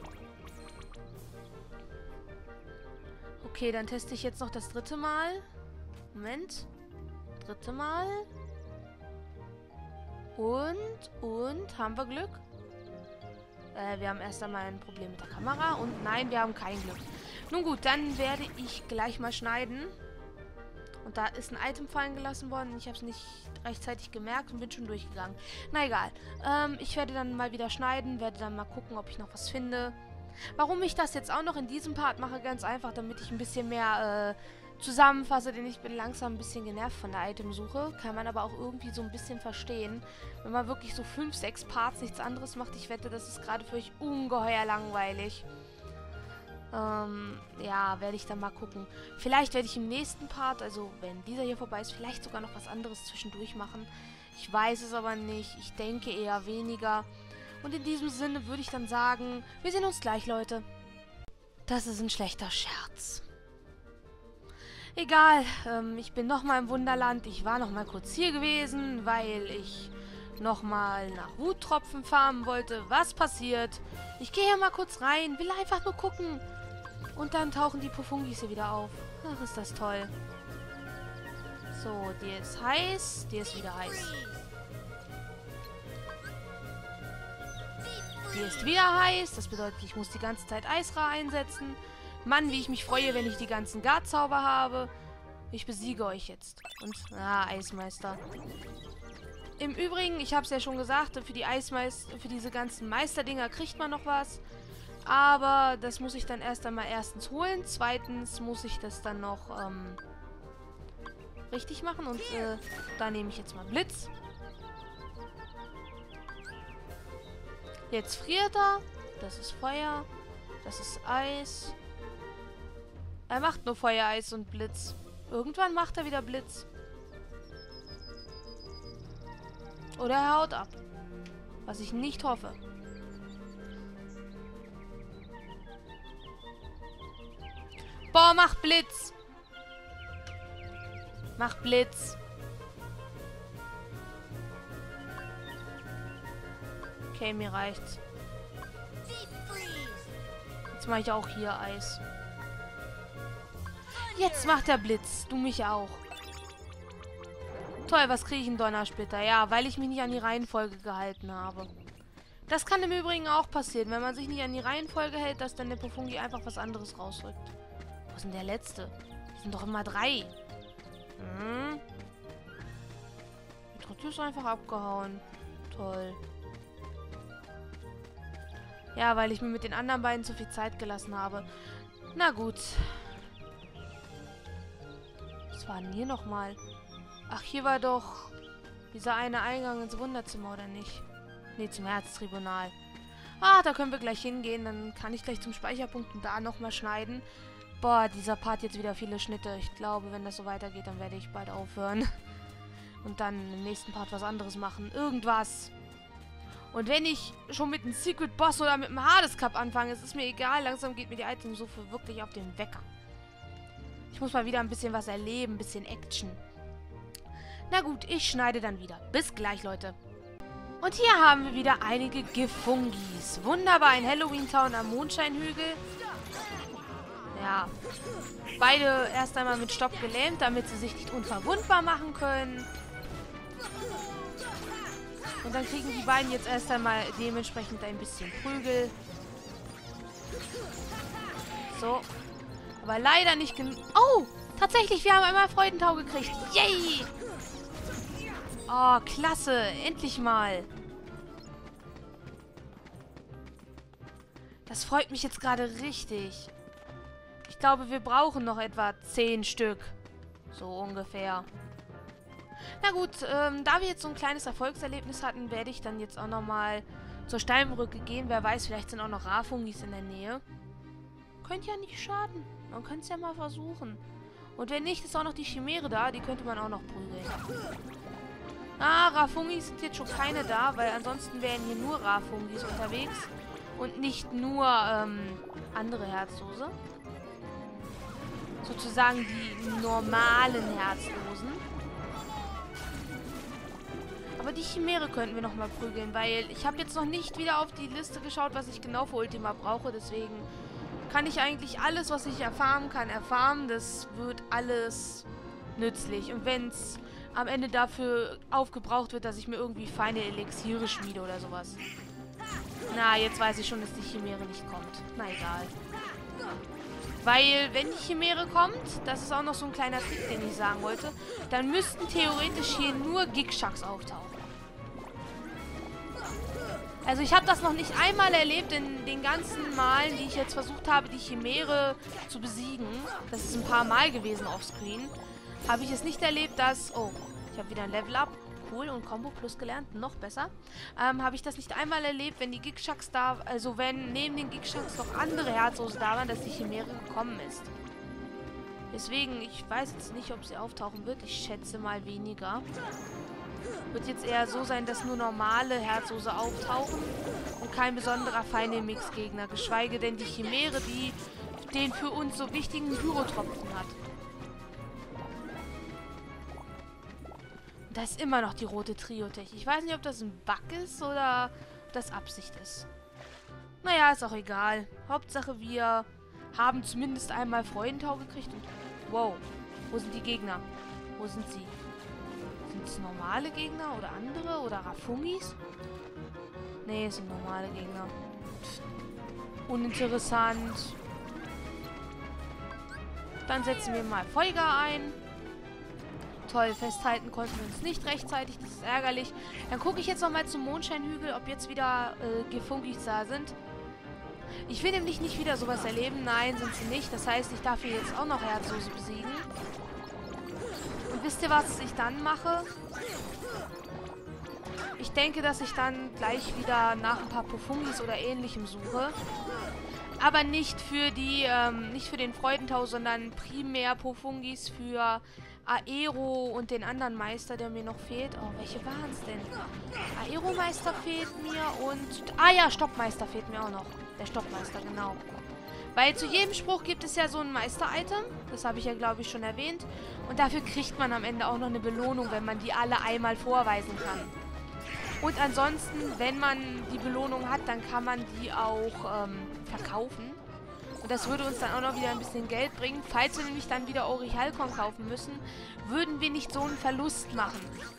Okay, dann teste ich jetzt noch das dritte Mal. Moment. Dritte Mal. Und, und, haben wir Glück? Äh, wir haben erst einmal ein Problem mit der Kamera. Und nein, wir haben kein Glück. Nun gut, dann werde ich gleich mal schneiden. Und da ist ein Item fallen gelassen worden. Ich habe es nicht rechtzeitig gemerkt und bin schon durchgegangen. Na egal. Ähm, ich werde dann mal wieder schneiden. Werde dann mal gucken, ob ich noch was finde. Warum ich das jetzt auch noch in diesem Part mache, ganz einfach, damit ich ein bisschen mehr äh, zusammenfasse. Denn ich bin langsam ein bisschen genervt von der Itemsuche. Kann man aber auch irgendwie so ein bisschen verstehen. Wenn man wirklich so fünf, sechs Parts nichts anderes macht. Ich wette, das ist gerade für euch ungeheuer langweilig. Ähm, ja, werde ich dann mal gucken. Vielleicht werde ich im nächsten Part, also wenn dieser hier vorbei ist, vielleicht sogar noch was anderes zwischendurch machen. Ich weiß es aber nicht. Ich denke eher weniger. Und in diesem Sinne würde ich dann sagen, wir sehen uns gleich, Leute. Das ist ein schlechter Scherz. Egal, ähm, ich bin nochmal im Wunderland. Ich war nochmal kurz hier gewesen, weil ich nochmal nach Wuttropfen farmen wollte. Was passiert? Ich gehe hier mal kurz rein, will einfach nur gucken. Und dann tauchen die Pofungis hier wieder auf. Ach, ist das toll. So, die ist heiß. Die ist wieder heiß. Die ist wieder heiß. Das bedeutet, ich muss die ganze Zeit Eisra einsetzen. Mann, wie ich mich freue, wenn ich die ganzen Gardzauber habe. Ich besiege euch jetzt. Und, ah, Eismeister. Im Übrigen, ich habe es ja schon gesagt, für die Eismeister, für diese ganzen Meisterdinger kriegt man noch was. Aber das muss ich dann erst einmal erstens holen. Zweitens muss ich das dann noch ähm, richtig machen. Und äh, da nehme ich jetzt mal Blitz. Jetzt friert er. Das ist Feuer. Das ist Eis. Er macht nur Feuer, Eis und Blitz. Irgendwann macht er wieder Blitz. Oder er haut ab. Was ich nicht hoffe. Boah, mach Blitz. Mach Blitz. Okay, mir reicht's. Jetzt mache ich auch hier Eis. Jetzt macht er Blitz. Du mich auch. Toll, was kriege ich in Donnersplitter? Ja, weil ich mich nicht an die Reihenfolge gehalten habe. Das kann im Übrigen auch passieren, wenn man sich nicht an die Reihenfolge hält, dass dann der Pofungi einfach was anderes rausrückt. Wo ist denn der letzte? Das sind doch immer drei. Hm. Die Trottel ist einfach abgehauen. Toll. Ja, weil ich mir mit den anderen beiden zu viel Zeit gelassen habe. Na gut. Was war denn hier nochmal? Ach, hier war doch dieser eine Eingang ins Wunderzimmer, oder nicht? Ne, zum Herztribunal. Ah, da können wir gleich hingehen. Dann kann ich gleich zum Speicherpunkt und da nochmal schneiden. Boah, dieser Part jetzt wieder viele Schnitte. Ich glaube, wenn das so weitergeht, dann werde ich bald aufhören. Und dann im nächsten Part was anderes machen. Irgendwas. Und wenn ich schon mit einem Secret Boss oder mit einem Hades Cup anfange, es ist mir egal. Langsam geht mir die Itemsuche wirklich auf den Wecker. Ich muss mal wieder ein bisschen was erleben. Ein bisschen Action. Na gut, ich schneide dann wieder. Bis gleich, Leute. Und hier haben wir wieder einige Gifungis. Wunderbar, ein Halloween-Town am Mondscheinhügel. Ja. Beide erst einmal mit Stopp gelähmt, damit sie sich nicht unverwundbar machen können. Und dann kriegen die beiden jetzt erst einmal dementsprechend ein bisschen Prügel. So. Aber leider nicht genug. Oh! Tatsächlich, wir haben einmal Freudentau gekriegt. Yay! Oh, klasse. Endlich mal. Das freut mich jetzt gerade richtig. Ich glaube, wir brauchen noch etwa zehn Stück. So ungefähr. Na gut, ähm, da wir jetzt so ein kleines Erfolgserlebnis hatten, werde ich dann jetzt auch nochmal zur Steinbrücke gehen. Wer weiß, vielleicht sind auch noch Rafungis in der Nähe. Könnte ja nicht schaden. Man könnte es ja mal versuchen. Und wenn nicht, ist auch noch die Chimäre da. Die könnte man auch noch prügeln. Ah, Rafungis sind jetzt schon keine da, weil ansonsten wären hier nur Rafungis unterwegs. Und nicht nur ähm, andere Herzlose. Sozusagen die normalen Herzlosen. Aber die Chimäre könnten wir nochmal prügeln, weil ich habe jetzt noch nicht wieder auf die Liste geschaut, was ich genau für Ultima brauche. Deswegen kann ich eigentlich alles, was ich erfahren kann, erfahren. Das wird alles nützlich. Und wenn es am Ende dafür aufgebraucht wird, dass ich mir irgendwie feine Elixiere schmiede oder sowas. Na, jetzt weiß ich schon, dass die Chimäre nicht kommt. Na egal. Weil, wenn die Chimäre kommt, das ist auch noch so ein kleiner Trick, den ich sagen wollte, dann müssten theoretisch hier nur Gigsharks auftauchen. Also ich habe das noch nicht einmal erlebt in den ganzen Malen, die ich jetzt versucht habe, die Chimäre zu besiegen. Das ist ein paar Mal gewesen offscreen. Habe ich es nicht erlebt, dass... Oh, ich habe wieder ein Level-Up. Cool, und Combo Plus gelernt. Noch besser. Ähm, habe ich das nicht einmal erlebt, wenn die Gigsharks da... Also wenn neben den Gigsharks noch andere Herzlose da waren, dass die Chimäre gekommen ist. Deswegen, ich weiß jetzt nicht, ob sie auftauchen wird. Ich schätze mal weniger. Wird jetzt eher so sein, dass nur normale Herzlose auftauchen und kein besonderer Final Mix Gegner, geschweige denn die Chimäre, die den für uns so wichtigen Pyrotropfen hat. Und da ist immer noch die rote Trio-Tech. Ich weiß nicht, ob das ein Bug ist oder ob das Absicht ist. Naja, ist auch egal. Hauptsache, wir haben zumindest einmal Freudentau gekriegt und... Wow, wo sind die Gegner? Wo sind sie? Sind es normale Gegner oder andere? Oder Rafungis? Nee, es sind normale Gegner. Pff. Uninteressant. Dann setzen wir mal Feuger ein. Toll, festhalten konnten wir uns nicht rechtzeitig. Das ist ärgerlich. Dann gucke ich jetzt nochmal zum Mondscheinhügel, ob jetzt wieder äh, Gefungis da sind. Ich will nämlich nicht wieder sowas erleben. Nein, sind sie nicht. Das heißt, ich darf hier jetzt auch noch Herzlose besiegen. Und wisst ihr, was ich dann mache? Ich denke, dass ich dann gleich wieder nach ein paar Pofungis oder Ähnlichem suche. Aber nicht für die, ähm, nicht für den Freudentau, sondern primär Pofungis für Aero und den anderen Meister, der mir noch fehlt. Oh, welche waren es denn? Aero-Meister fehlt mir und... Ah ja, Stoppmeister fehlt mir auch noch. Der Stoppmeister, genau. Weil zu jedem Spruch gibt es ja so ein Meister-Item. Das habe ich ja, glaube ich, schon erwähnt. Und dafür kriegt man am Ende auch noch eine Belohnung, wenn man die alle einmal vorweisen kann. Und ansonsten, wenn man die Belohnung hat, dann kann man die auch ähm, verkaufen. Und das würde uns dann auch noch wieder ein bisschen Geld bringen. Falls wir nämlich dann wieder Orichalcon kaufen müssen, würden wir nicht so einen Verlust machen.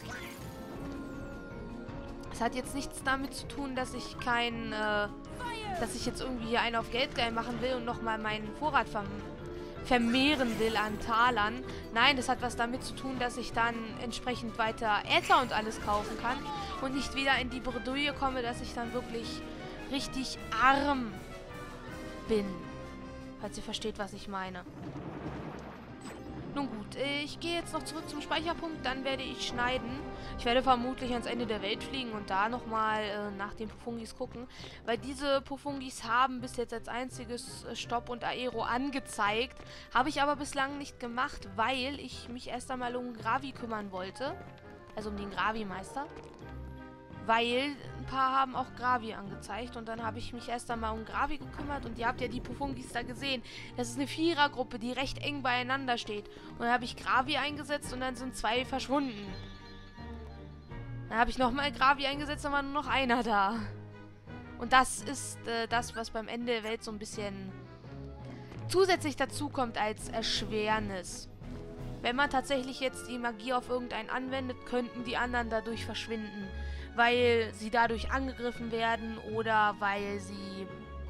Es hat jetzt nichts damit zu tun, dass ich kein... Äh, dass ich jetzt irgendwie hier einen auf Geldgeil machen will und nochmal meinen Vorrat verm vermehren will an Talern. Nein, das hat was damit zu tun, dass ich dann entsprechend weiter Äther und alles kaufen kann und nicht wieder in die Bredouille komme, dass ich dann wirklich richtig arm bin. Falls ihr versteht, was ich meine. Nun gut, ich gehe jetzt noch zurück zum Speicherpunkt, dann werde ich schneiden. Ich werde vermutlich ans Ende der Welt fliegen und da nochmal äh, nach den Pofungis gucken. Weil diese Pofungis haben bis jetzt als einziges äh, Stopp und Aero angezeigt. Habe ich aber bislang nicht gemacht, weil ich mich erst einmal um Gravi kümmern wollte. Also um den Gravi-Meister. Weil ein paar haben auch Gravi angezeigt und dann habe ich mich erst einmal um Gravi gekümmert und ihr habt ja die Pofungis da gesehen. Das ist eine Vierergruppe, die recht eng beieinander steht. Und dann habe ich Gravi eingesetzt und dann sind zwei verschwunden. Dann habe ich nochmal Gravi eingesetzt und war nur noch einer da. Und das ist äh, das, was beim Ende der Welt so ein bisschen zusätzlich dazukommt als Erschwernis. Wenn man tatsächlich jetzt die Magie auf irgendeinen anwendet, könnten die anderen dadurch verschwinden. Weil sie dadurch angegriffen werden oder weil sie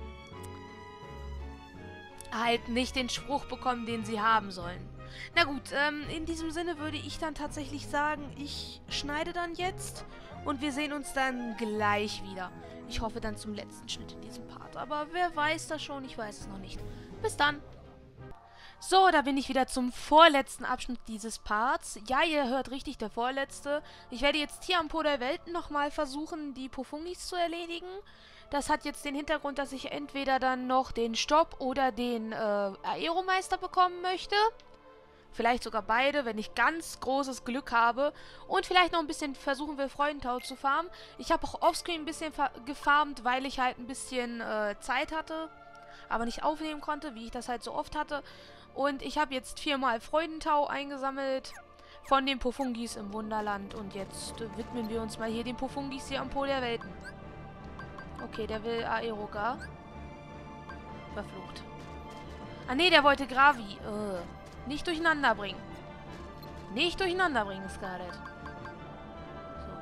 halt nicht den Spruch bekommen, den sie haben sollen. Na gut, ähm, in diesem Sinne würde ich dann tatsächlich sagen, ich schneide dann jetzt und wir sehen uns dann gleich wieder. Ich hoffe dann zum letzten Schnitt in diesem Part, aber wer weiß das schon, ich weiß es noch nicht. Bis dann! So, da bin ich wieder zum vorletzten Abschnitt dieses Parts. Ja, ihr hört richtig, der vorletzte. Ich werde jetzt hier am Po der Welten nochmal versuchen, die Pofungis zu erledigen. Das hat jetzt den Hintergrund, dass ich entweder dann noch den Stopp oder den äh, Aero-Meister bekommen möchte. Vielleicht sogar beide, wenn ich ganz großes Glück habe. Und vielleicht noch ein bisschen versuchen will, Freudentau zu farmen. Ich habe auch offscreen ein bisschen gefarmt, weil ich halt ein bisschen äh, Zeit hatte, aber nicht aufnehmen konnte, wie ich das halt so oft hatte. Und ich habe jetzt viermal Freudentau eingesammelt von den Pofungis im Wunderland. Und jetzt äh, widmen wir uns mal hier den Pofungis hier am Po der Welten. Okay, der will Aeroga. Verflucht. Ah ne, der wollte Gravi. Äh, nicht durcheinander bringen. Nicht durcheinander bringen, Scarlet. So.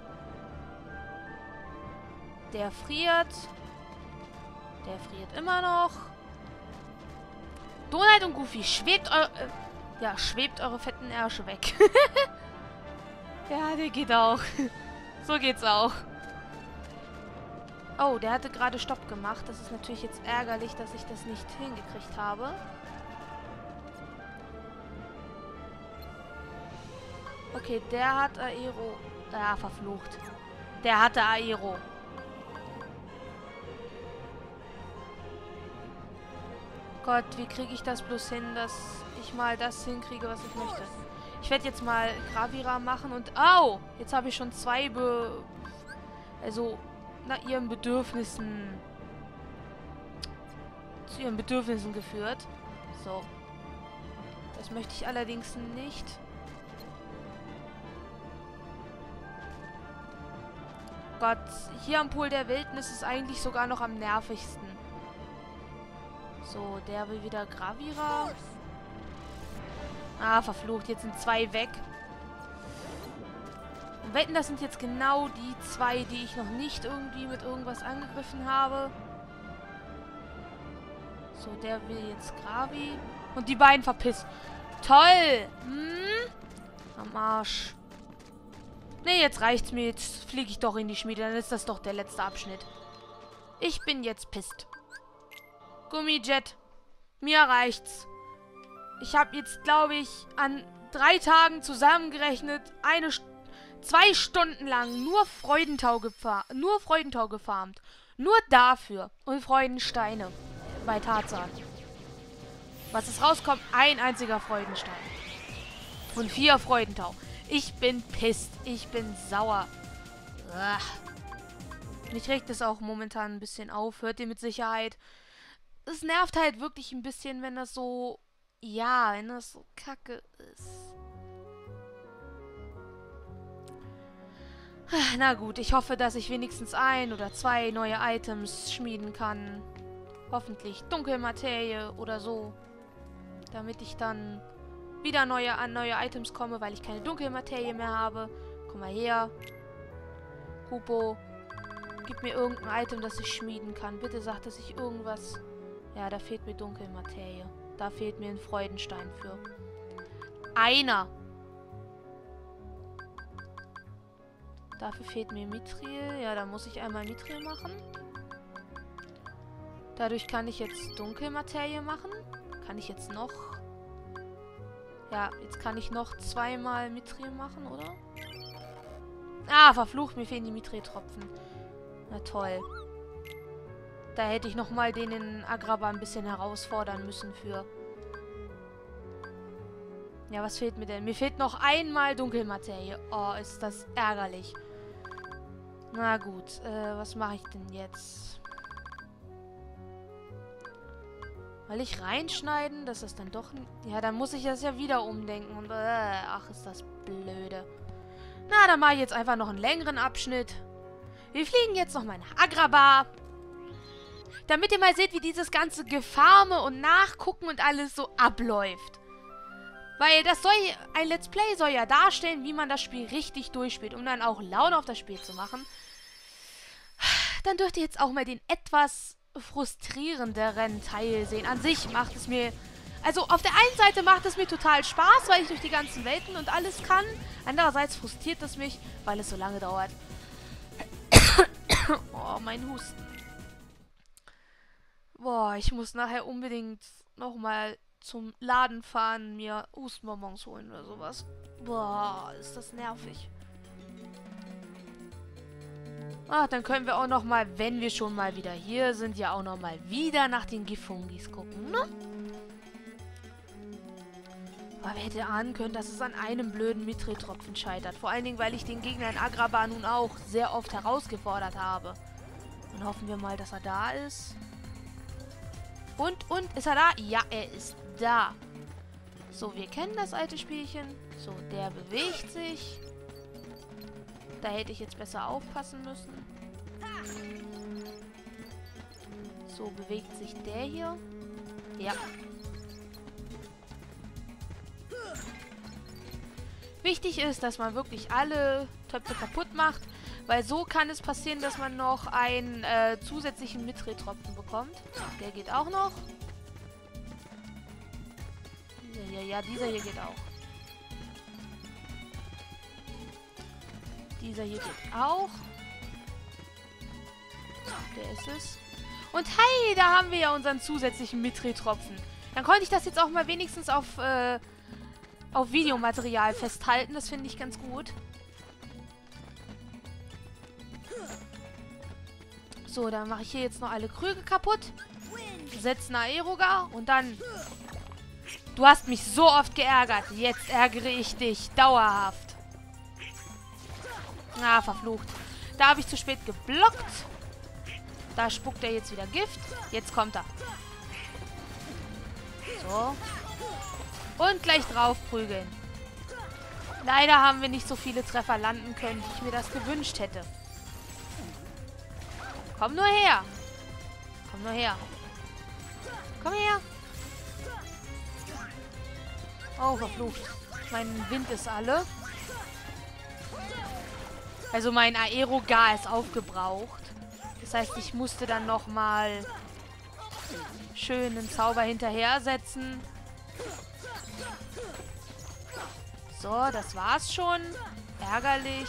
Der friert. Der friert immer noch. Donald und Goofy, schwebt eure... Äh, ja, schwebt eure fetten Ärsche weg. Ja, der geht auch. So geht's auch. Oh, der hatte gerade Stopp gemacht. Das ist natürlich jetzt ärgerlich, dass ich das nicht hingekriegt habe. Okay, der hat Aero. Ja, verflucht. Der hatte Aero. Gott, wie kriege ich das bloß hin, dass ich mal das hinkriege, was ich möchte? Ich werde jetzt mal Gravira machen und... Au! Jetzt habe ich schon zwei Be... Also, nach ihren Bedürfnissen... Zu ihren Bedürfnissen geführt. So. Das möchte ich allerdings nicht. Gott, hier am Pol der Wildnis ist eigentlich sogar noch am nervigsten. So, der will wieder Gravira. Ah, verflucht. Jetzt sind zwei weg. Und wetten, das sind jetzt genau die zwei, die ich noch nicht irgendwie mit irgendwas angegriffen habe. So, der will jetzt Gravi. Und die beiden verpisst. Toll! Hm? Am Arsch. Nee, jetzt reicht's mir. Jetzt fliege ich doch in die Schmiede. Dann ist das doch der letzte Abschnitt. Ich bin jetzt pisst. Gummijet. Mir reicht's. Ich habe jetzt, glaube ich, an drei Tagen zusammengerechnet, eine, zwei Stunden lang nur Freudentau gefarmt. Nur Freudentau gefarmt. Nur dafür. Und Freudensteine. Bei Tarzan. Was ist rauskommt? Ein einziger Freudenstein. Und vier Freudentau. Ich bin pisst. Ich bin sauer. Ugh. Mich regt es auch momentan ein bisschen auf. Hört ihr mit Sicherheit. Es nervt halt wirklich ein bisschen, wenn das so... Ja, wenn das so kacke ist. Na gut, ich hoffe, dass ich wenigstens ein oder zwei neue Items schmieden kann. Hoffentlich Dunkelmaterie oder so. Damit ich dann wieder neue, an neue Items komme, weil ich keine Dunkelmaterie mehr habe. Komm mal her. Hupo, gib mir irgendein Item, das ich schmieden kann. Bitte sag, dass ich irgendwas... Ja, da fehlt mir Dunkelmaterie. Da fehlt mir ein Freudenstein für. Einer. Dafür fehlt mir Mithril. Ja, da muss ich einmal Mithril machen. Dadurch kann ich jetzt Dunkelmaterie machen. Kann ich jetzt noch... Ja, jetzt kann ich noch zweimal Mithril machen, oder? Ah, verflucht, mir fehlen die Mithril-Tropfen. Na toll. Da hätte ich nochmal den in Agrabah ein bisschen herausfordern müssen für... Ja, was fehlt mir denn? Mir fehlt noch einmal Dunkelmaterie. Oh, ist das ärgerlich. Na gut, äh, was mache ich denn jetzt? Weil ich reinschneiden, dass das dann doch... Ja, dann muss ich das ja wieder umdenken. Und, äh, ach, ist das blöde. Na, dann mache ich jetzt einfach noch einen längeren Abschnitt. Wir fliegen jetzt noch mal nach Agrabah. Damit ihr mal seht, wie dieses ganze Gefarme und Nachgucken und alles so abläuft. Weil das soll, ein Let's Play soll ja darstellen, wie man das Spiel richtig durchspielt, um dann auch Laune auf das Spiel zu machen. Dann dürft ihr jetzt auch mal den etwas frustrierenderen Teil sehen. An sich macht es mir... Also auf der einen Seite macht es mir total Spaß, weil ich durch die ganzen Welten und alles kann. Andererseits frustriert es mich, weil es so lange dauert. Oh, mein Husten. Boah, ich muss nachher unbedingt nochmal zum Laden fahren, mir Hustenbonbons holen oder sowas. Boah, ist das nervig. Ach, dann können wir auch nochmal, wenn wir schon mal wieder hier sind, ja auch nochmal wieder nach den Gifungis gucken, ne? Aber wer hätte ahnen können, dass es an einem blöden Mithril-Tropfen scheitert. Vor allen Dingen, weil ich den Gegner in Agrabah nun auch sehr oft herausgefordert habe. Dann hoffen wir mal, dass er da ist. Und, und, ist er da? Ja, er ist da. So, wir kennen das alte Spielchen. So, der bewegt sich. Da hätte ich jetzt besser aufpassen müssen. So, bewegt sich der hier? Ja. Wichtig ist, dass man wirklich alle Töpfe kaputt macht, weil so kann es passieren, dass man noch einen äh, zusätzlichen Mithril-Tropfen bekommt. Der geht auch noch. hier. Ja, dieser hier geht auch. Dieser hier geht auch. Der ist es. Und hey, da haben wir ja unseren zusätzlichen Mithril-Tropfen. Dann konnte ich das jetzt auch mal wenigstens auf, äh, auf Videomaterial festhalten. Das finde ich ganz gut. So, dann mache ich hier jetzt noch alle Krüge kaputt. Setze eine Aerogar und dann... Du hast mich so oft geärgert. Jetzt ärgere ich dich dauerhaft. Ah, verflucht. Da habe ich zu spät geblockt. Da spuckt er jetzt wieder Gift. Jetzt kommt er. So. Und gleich drauf prügeln. Leider haben wir nicht so viele Treffer landen können, wie ich mir das gewünscht hätte. Komm nur her. Komm nur her. Komm her. Oh, verflucht. Mein Wind ist alle. Also mein Aerogar ist aufgebraucht. Das heißt, ich musste dann nochmal schön einen Zauber hinterher setzen. So, das war's schon. Ärgerlich.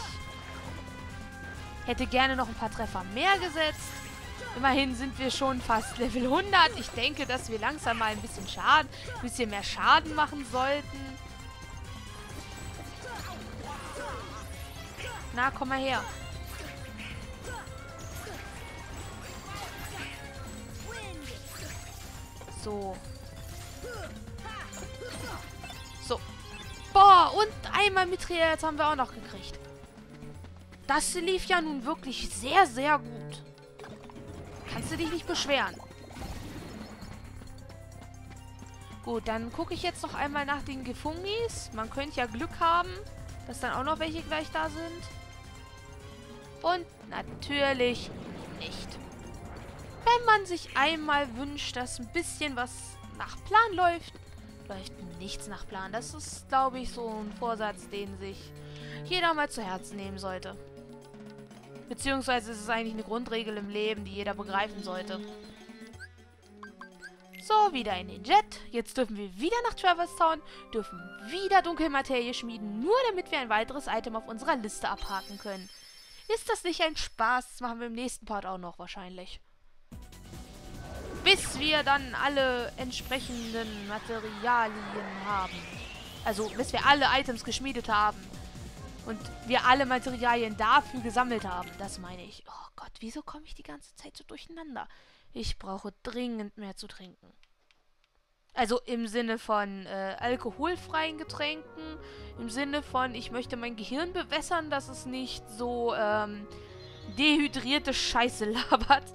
Hätte gerne noch ein paar Treffer mehr gesetzt. Immerhin sind wir schon fast Level hundert. Ich denke, dass wir langsam mal ein bisschen Schaden, ein bisschen mehr Schaden machen sollten. Na, komm mal her. So. So. Boah, und einmal Mithril jetzt haben wir auch noch gekriegt. Das lief ja nun wirklich sehr, sehr gut. Kannst du dich nicht beschweren. Gut, dann gucke ich jetzt noch einmal nach den Gefungis. Man könnte ja Glück haben, dass dann auch noch welche gleich da sind. Und natürlich nicht. Wenn man sich einmal wünscht, dass ein bisschen was nach Plan läuft, läuft nichts nach Plan. Das ist, glaube ich, so ein Vorsatz, den sich jeder mal zu Herzen nehmen sollte. Beziehungsweise ist es eigentlich eine Grundregel im Leben, die jeder begreifen sollte. So, wieder in den Jet. Jetzt dürfen wir wieder nach Traverse Town, dürfen wieder Dunkelmaterie schmieden, nur damit wir ein weiteres Item auf unserer Liste abhaken können. Ist das nicht ein Spaß? Das machen wir im nächsten Part auch noch wahrscheinlich. Bis wir dann alle entsprechenden Materialien haben. Also, bis wir alle Items geschmiedet haben. Und wir alle Materialien dafür gesammelt haben. Das meine ich. Oh Gott, wieso komme ich die ganze Zeit so durcheinander? Ich brauche dringend mehr zu trinken. Also im Sinne von äh, alkoholfreien Getränken. Im Sinne von, ich möchte mein Gehirn bewässern, dass es nicht so ähm, dehydrierte Scheiße labert.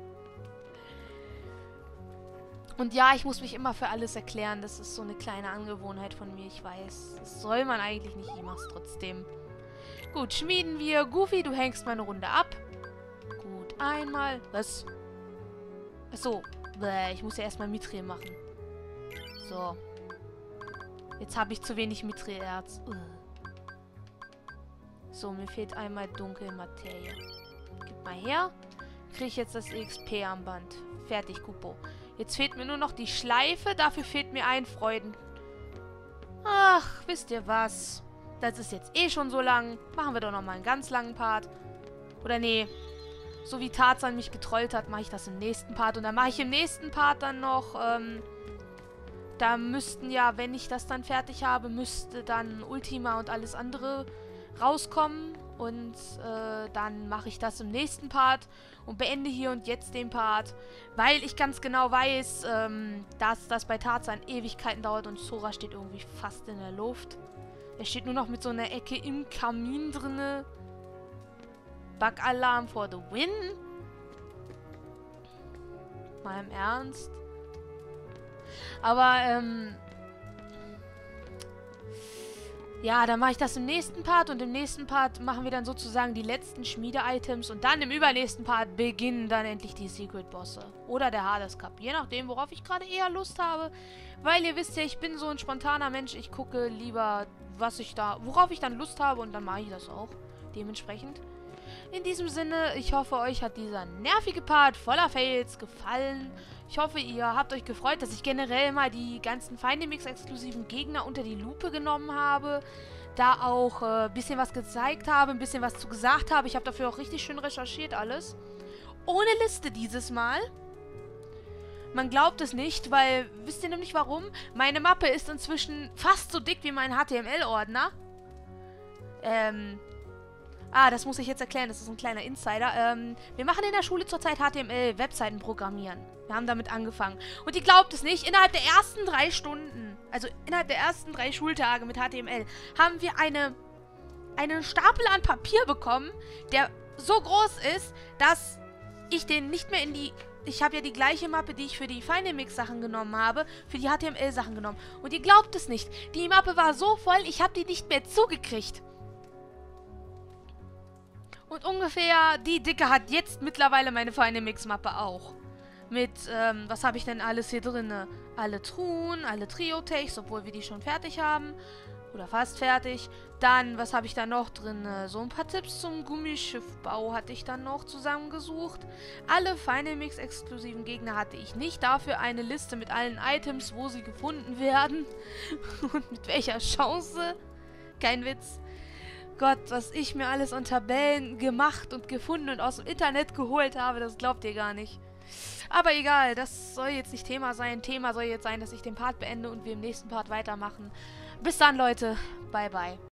Und ja, ich muss mich immer für alles erklären. Das ist so eine kleine Angewohnheit von mir, ich weiß. Das soll man eigentlich nicht, ich mach's trotzdem. Gut, schmieden wir. Goofy, du hängst mal eine Runde ab. Gut, einmal. Was? Achso. Bäh, ich muss ja erstmal Mithril machen. So. Jetzt habe ich zu wenig Mithril-Erz. So, mir fehlt einmal Dunkelmaterie. Gib mal her. Kriege ich jetzt das E X P-Armband. Fertig, Kupo. Jetzt fehlt mir nur noch die Schleife. Dafür fehlt mir ein Freuden. Ach, wisst ihr was? Das ist jetzt eh schon so lang. Machen wir doch nochmal einen ganz langen Part. Oder nee. So wie Tarzan mich getrollt hat, mache ich das im nächsten Part. Und dann mache ich im nächsten Part dann noch, ähm, da müssten ja, wenn ich das dann fertig habe, müsste dann Ultima und alles andere rauskommen. Und äh, dann mache ich das im nächsten Part und beende hier und jetzt den Part. Weil ich ganz genau weiß, ähm, dass das bei Tarzan Ewigkeiten dauert und Sora steht irgendwie fast in der Luft. Er steht nur noch mit so einer Ecke im Kamin drinne. Bug-Alarm for the win. Mal im Ernst. Aber, ähm... ja, dann mache ich das im nächsten Part. Und im nächsten Part machen wir dann sozusagen die letzten Schmiede-Items. Und dann im übernächsten Part beginnen dann endlich die Secret-Bosse. Oder der Hades Cup. Je nachdem, worauf ich gerade eher Lust habe. Weil ihr wisst ja, ich bin so ein spontaner Mensch. Ich gucke lieber, was ich da, worauf ich dann Lust habe. Und dann mache ich das auch. Dementsprechend. In diesem Sinne, ich hoffe, euch hat dieser nervige Part voller Fails gefallen. Ich hoffe, ihr habt euch gefreut, dass ich generell mal die ganzen Findemix-exklusiven Gegner unter die Lupe genommen habe. Da auch ein äh, bisschen was gezeigt habe, ein bisschen was zu gesagt habe. Ich habe dafür auch richtig schön recherchiert alles. Ohne Liste dieses Mal. Man glaubt es nicht, weil, wisst ihr nämlich warum? Meine Mappe ist inzwischen fast so dick wie mein H T M L-Ordner. Ähm... Ah, das muss ich jetzt erklären, das ist ein kleiner Insider. Ähm, wir machen in der Schule zurzeit H T M L-Webseiten programmieren. Wir haben damit angefangen. Und ihr glaubt es nicht, innerhalb der ersten drei Stunden, also innerhalb der ersten drei Schultage mit H T M L, haben wir eine, einen Stapel an Papier bekommen, der so groß ist, dass ich den nicht mehr in die... Ich habe ja die gleiche Mappe, die ich für die Findemix-Sachen genommen habe, für die H T M L-Sachen genommen. Und ihr glaubt es nicht, die Mappe war so voll, ich habe die nicht mehr zugekriegt. Und ungefähr die Dicke hat jetzt mittlerweile meine Findemix-Mappe auch. Mit, ähm, was habe ich denn alles hier drin? Alle Truhen, alle Trio-Techs, obwohl wir die schon fertig haben. Oder fast fertig. Dann, was habe ich da noch drin? So ein paar Tipps zum Gummischiffbau hatte ich dann noch zusammengesucht. Alle Findemix-exklusiven Gegner hatte ich nicht. Dafür eine Liste mit allen Items, wo sie gefunden werden. Und mit welcher Chance. Kein Witz. Gott, was ich mir alles an Tabellen gemacht und gefunden und aus dem Internet geholt habe, das glaubt ihr gar nicht. Aber egal, das soll jetzt nicht Thema sein. Thema soll jetzt sein, dass ich den Part beende und wir im nächsten Part weitermachen. Bis dann, Leute. Bye, bye.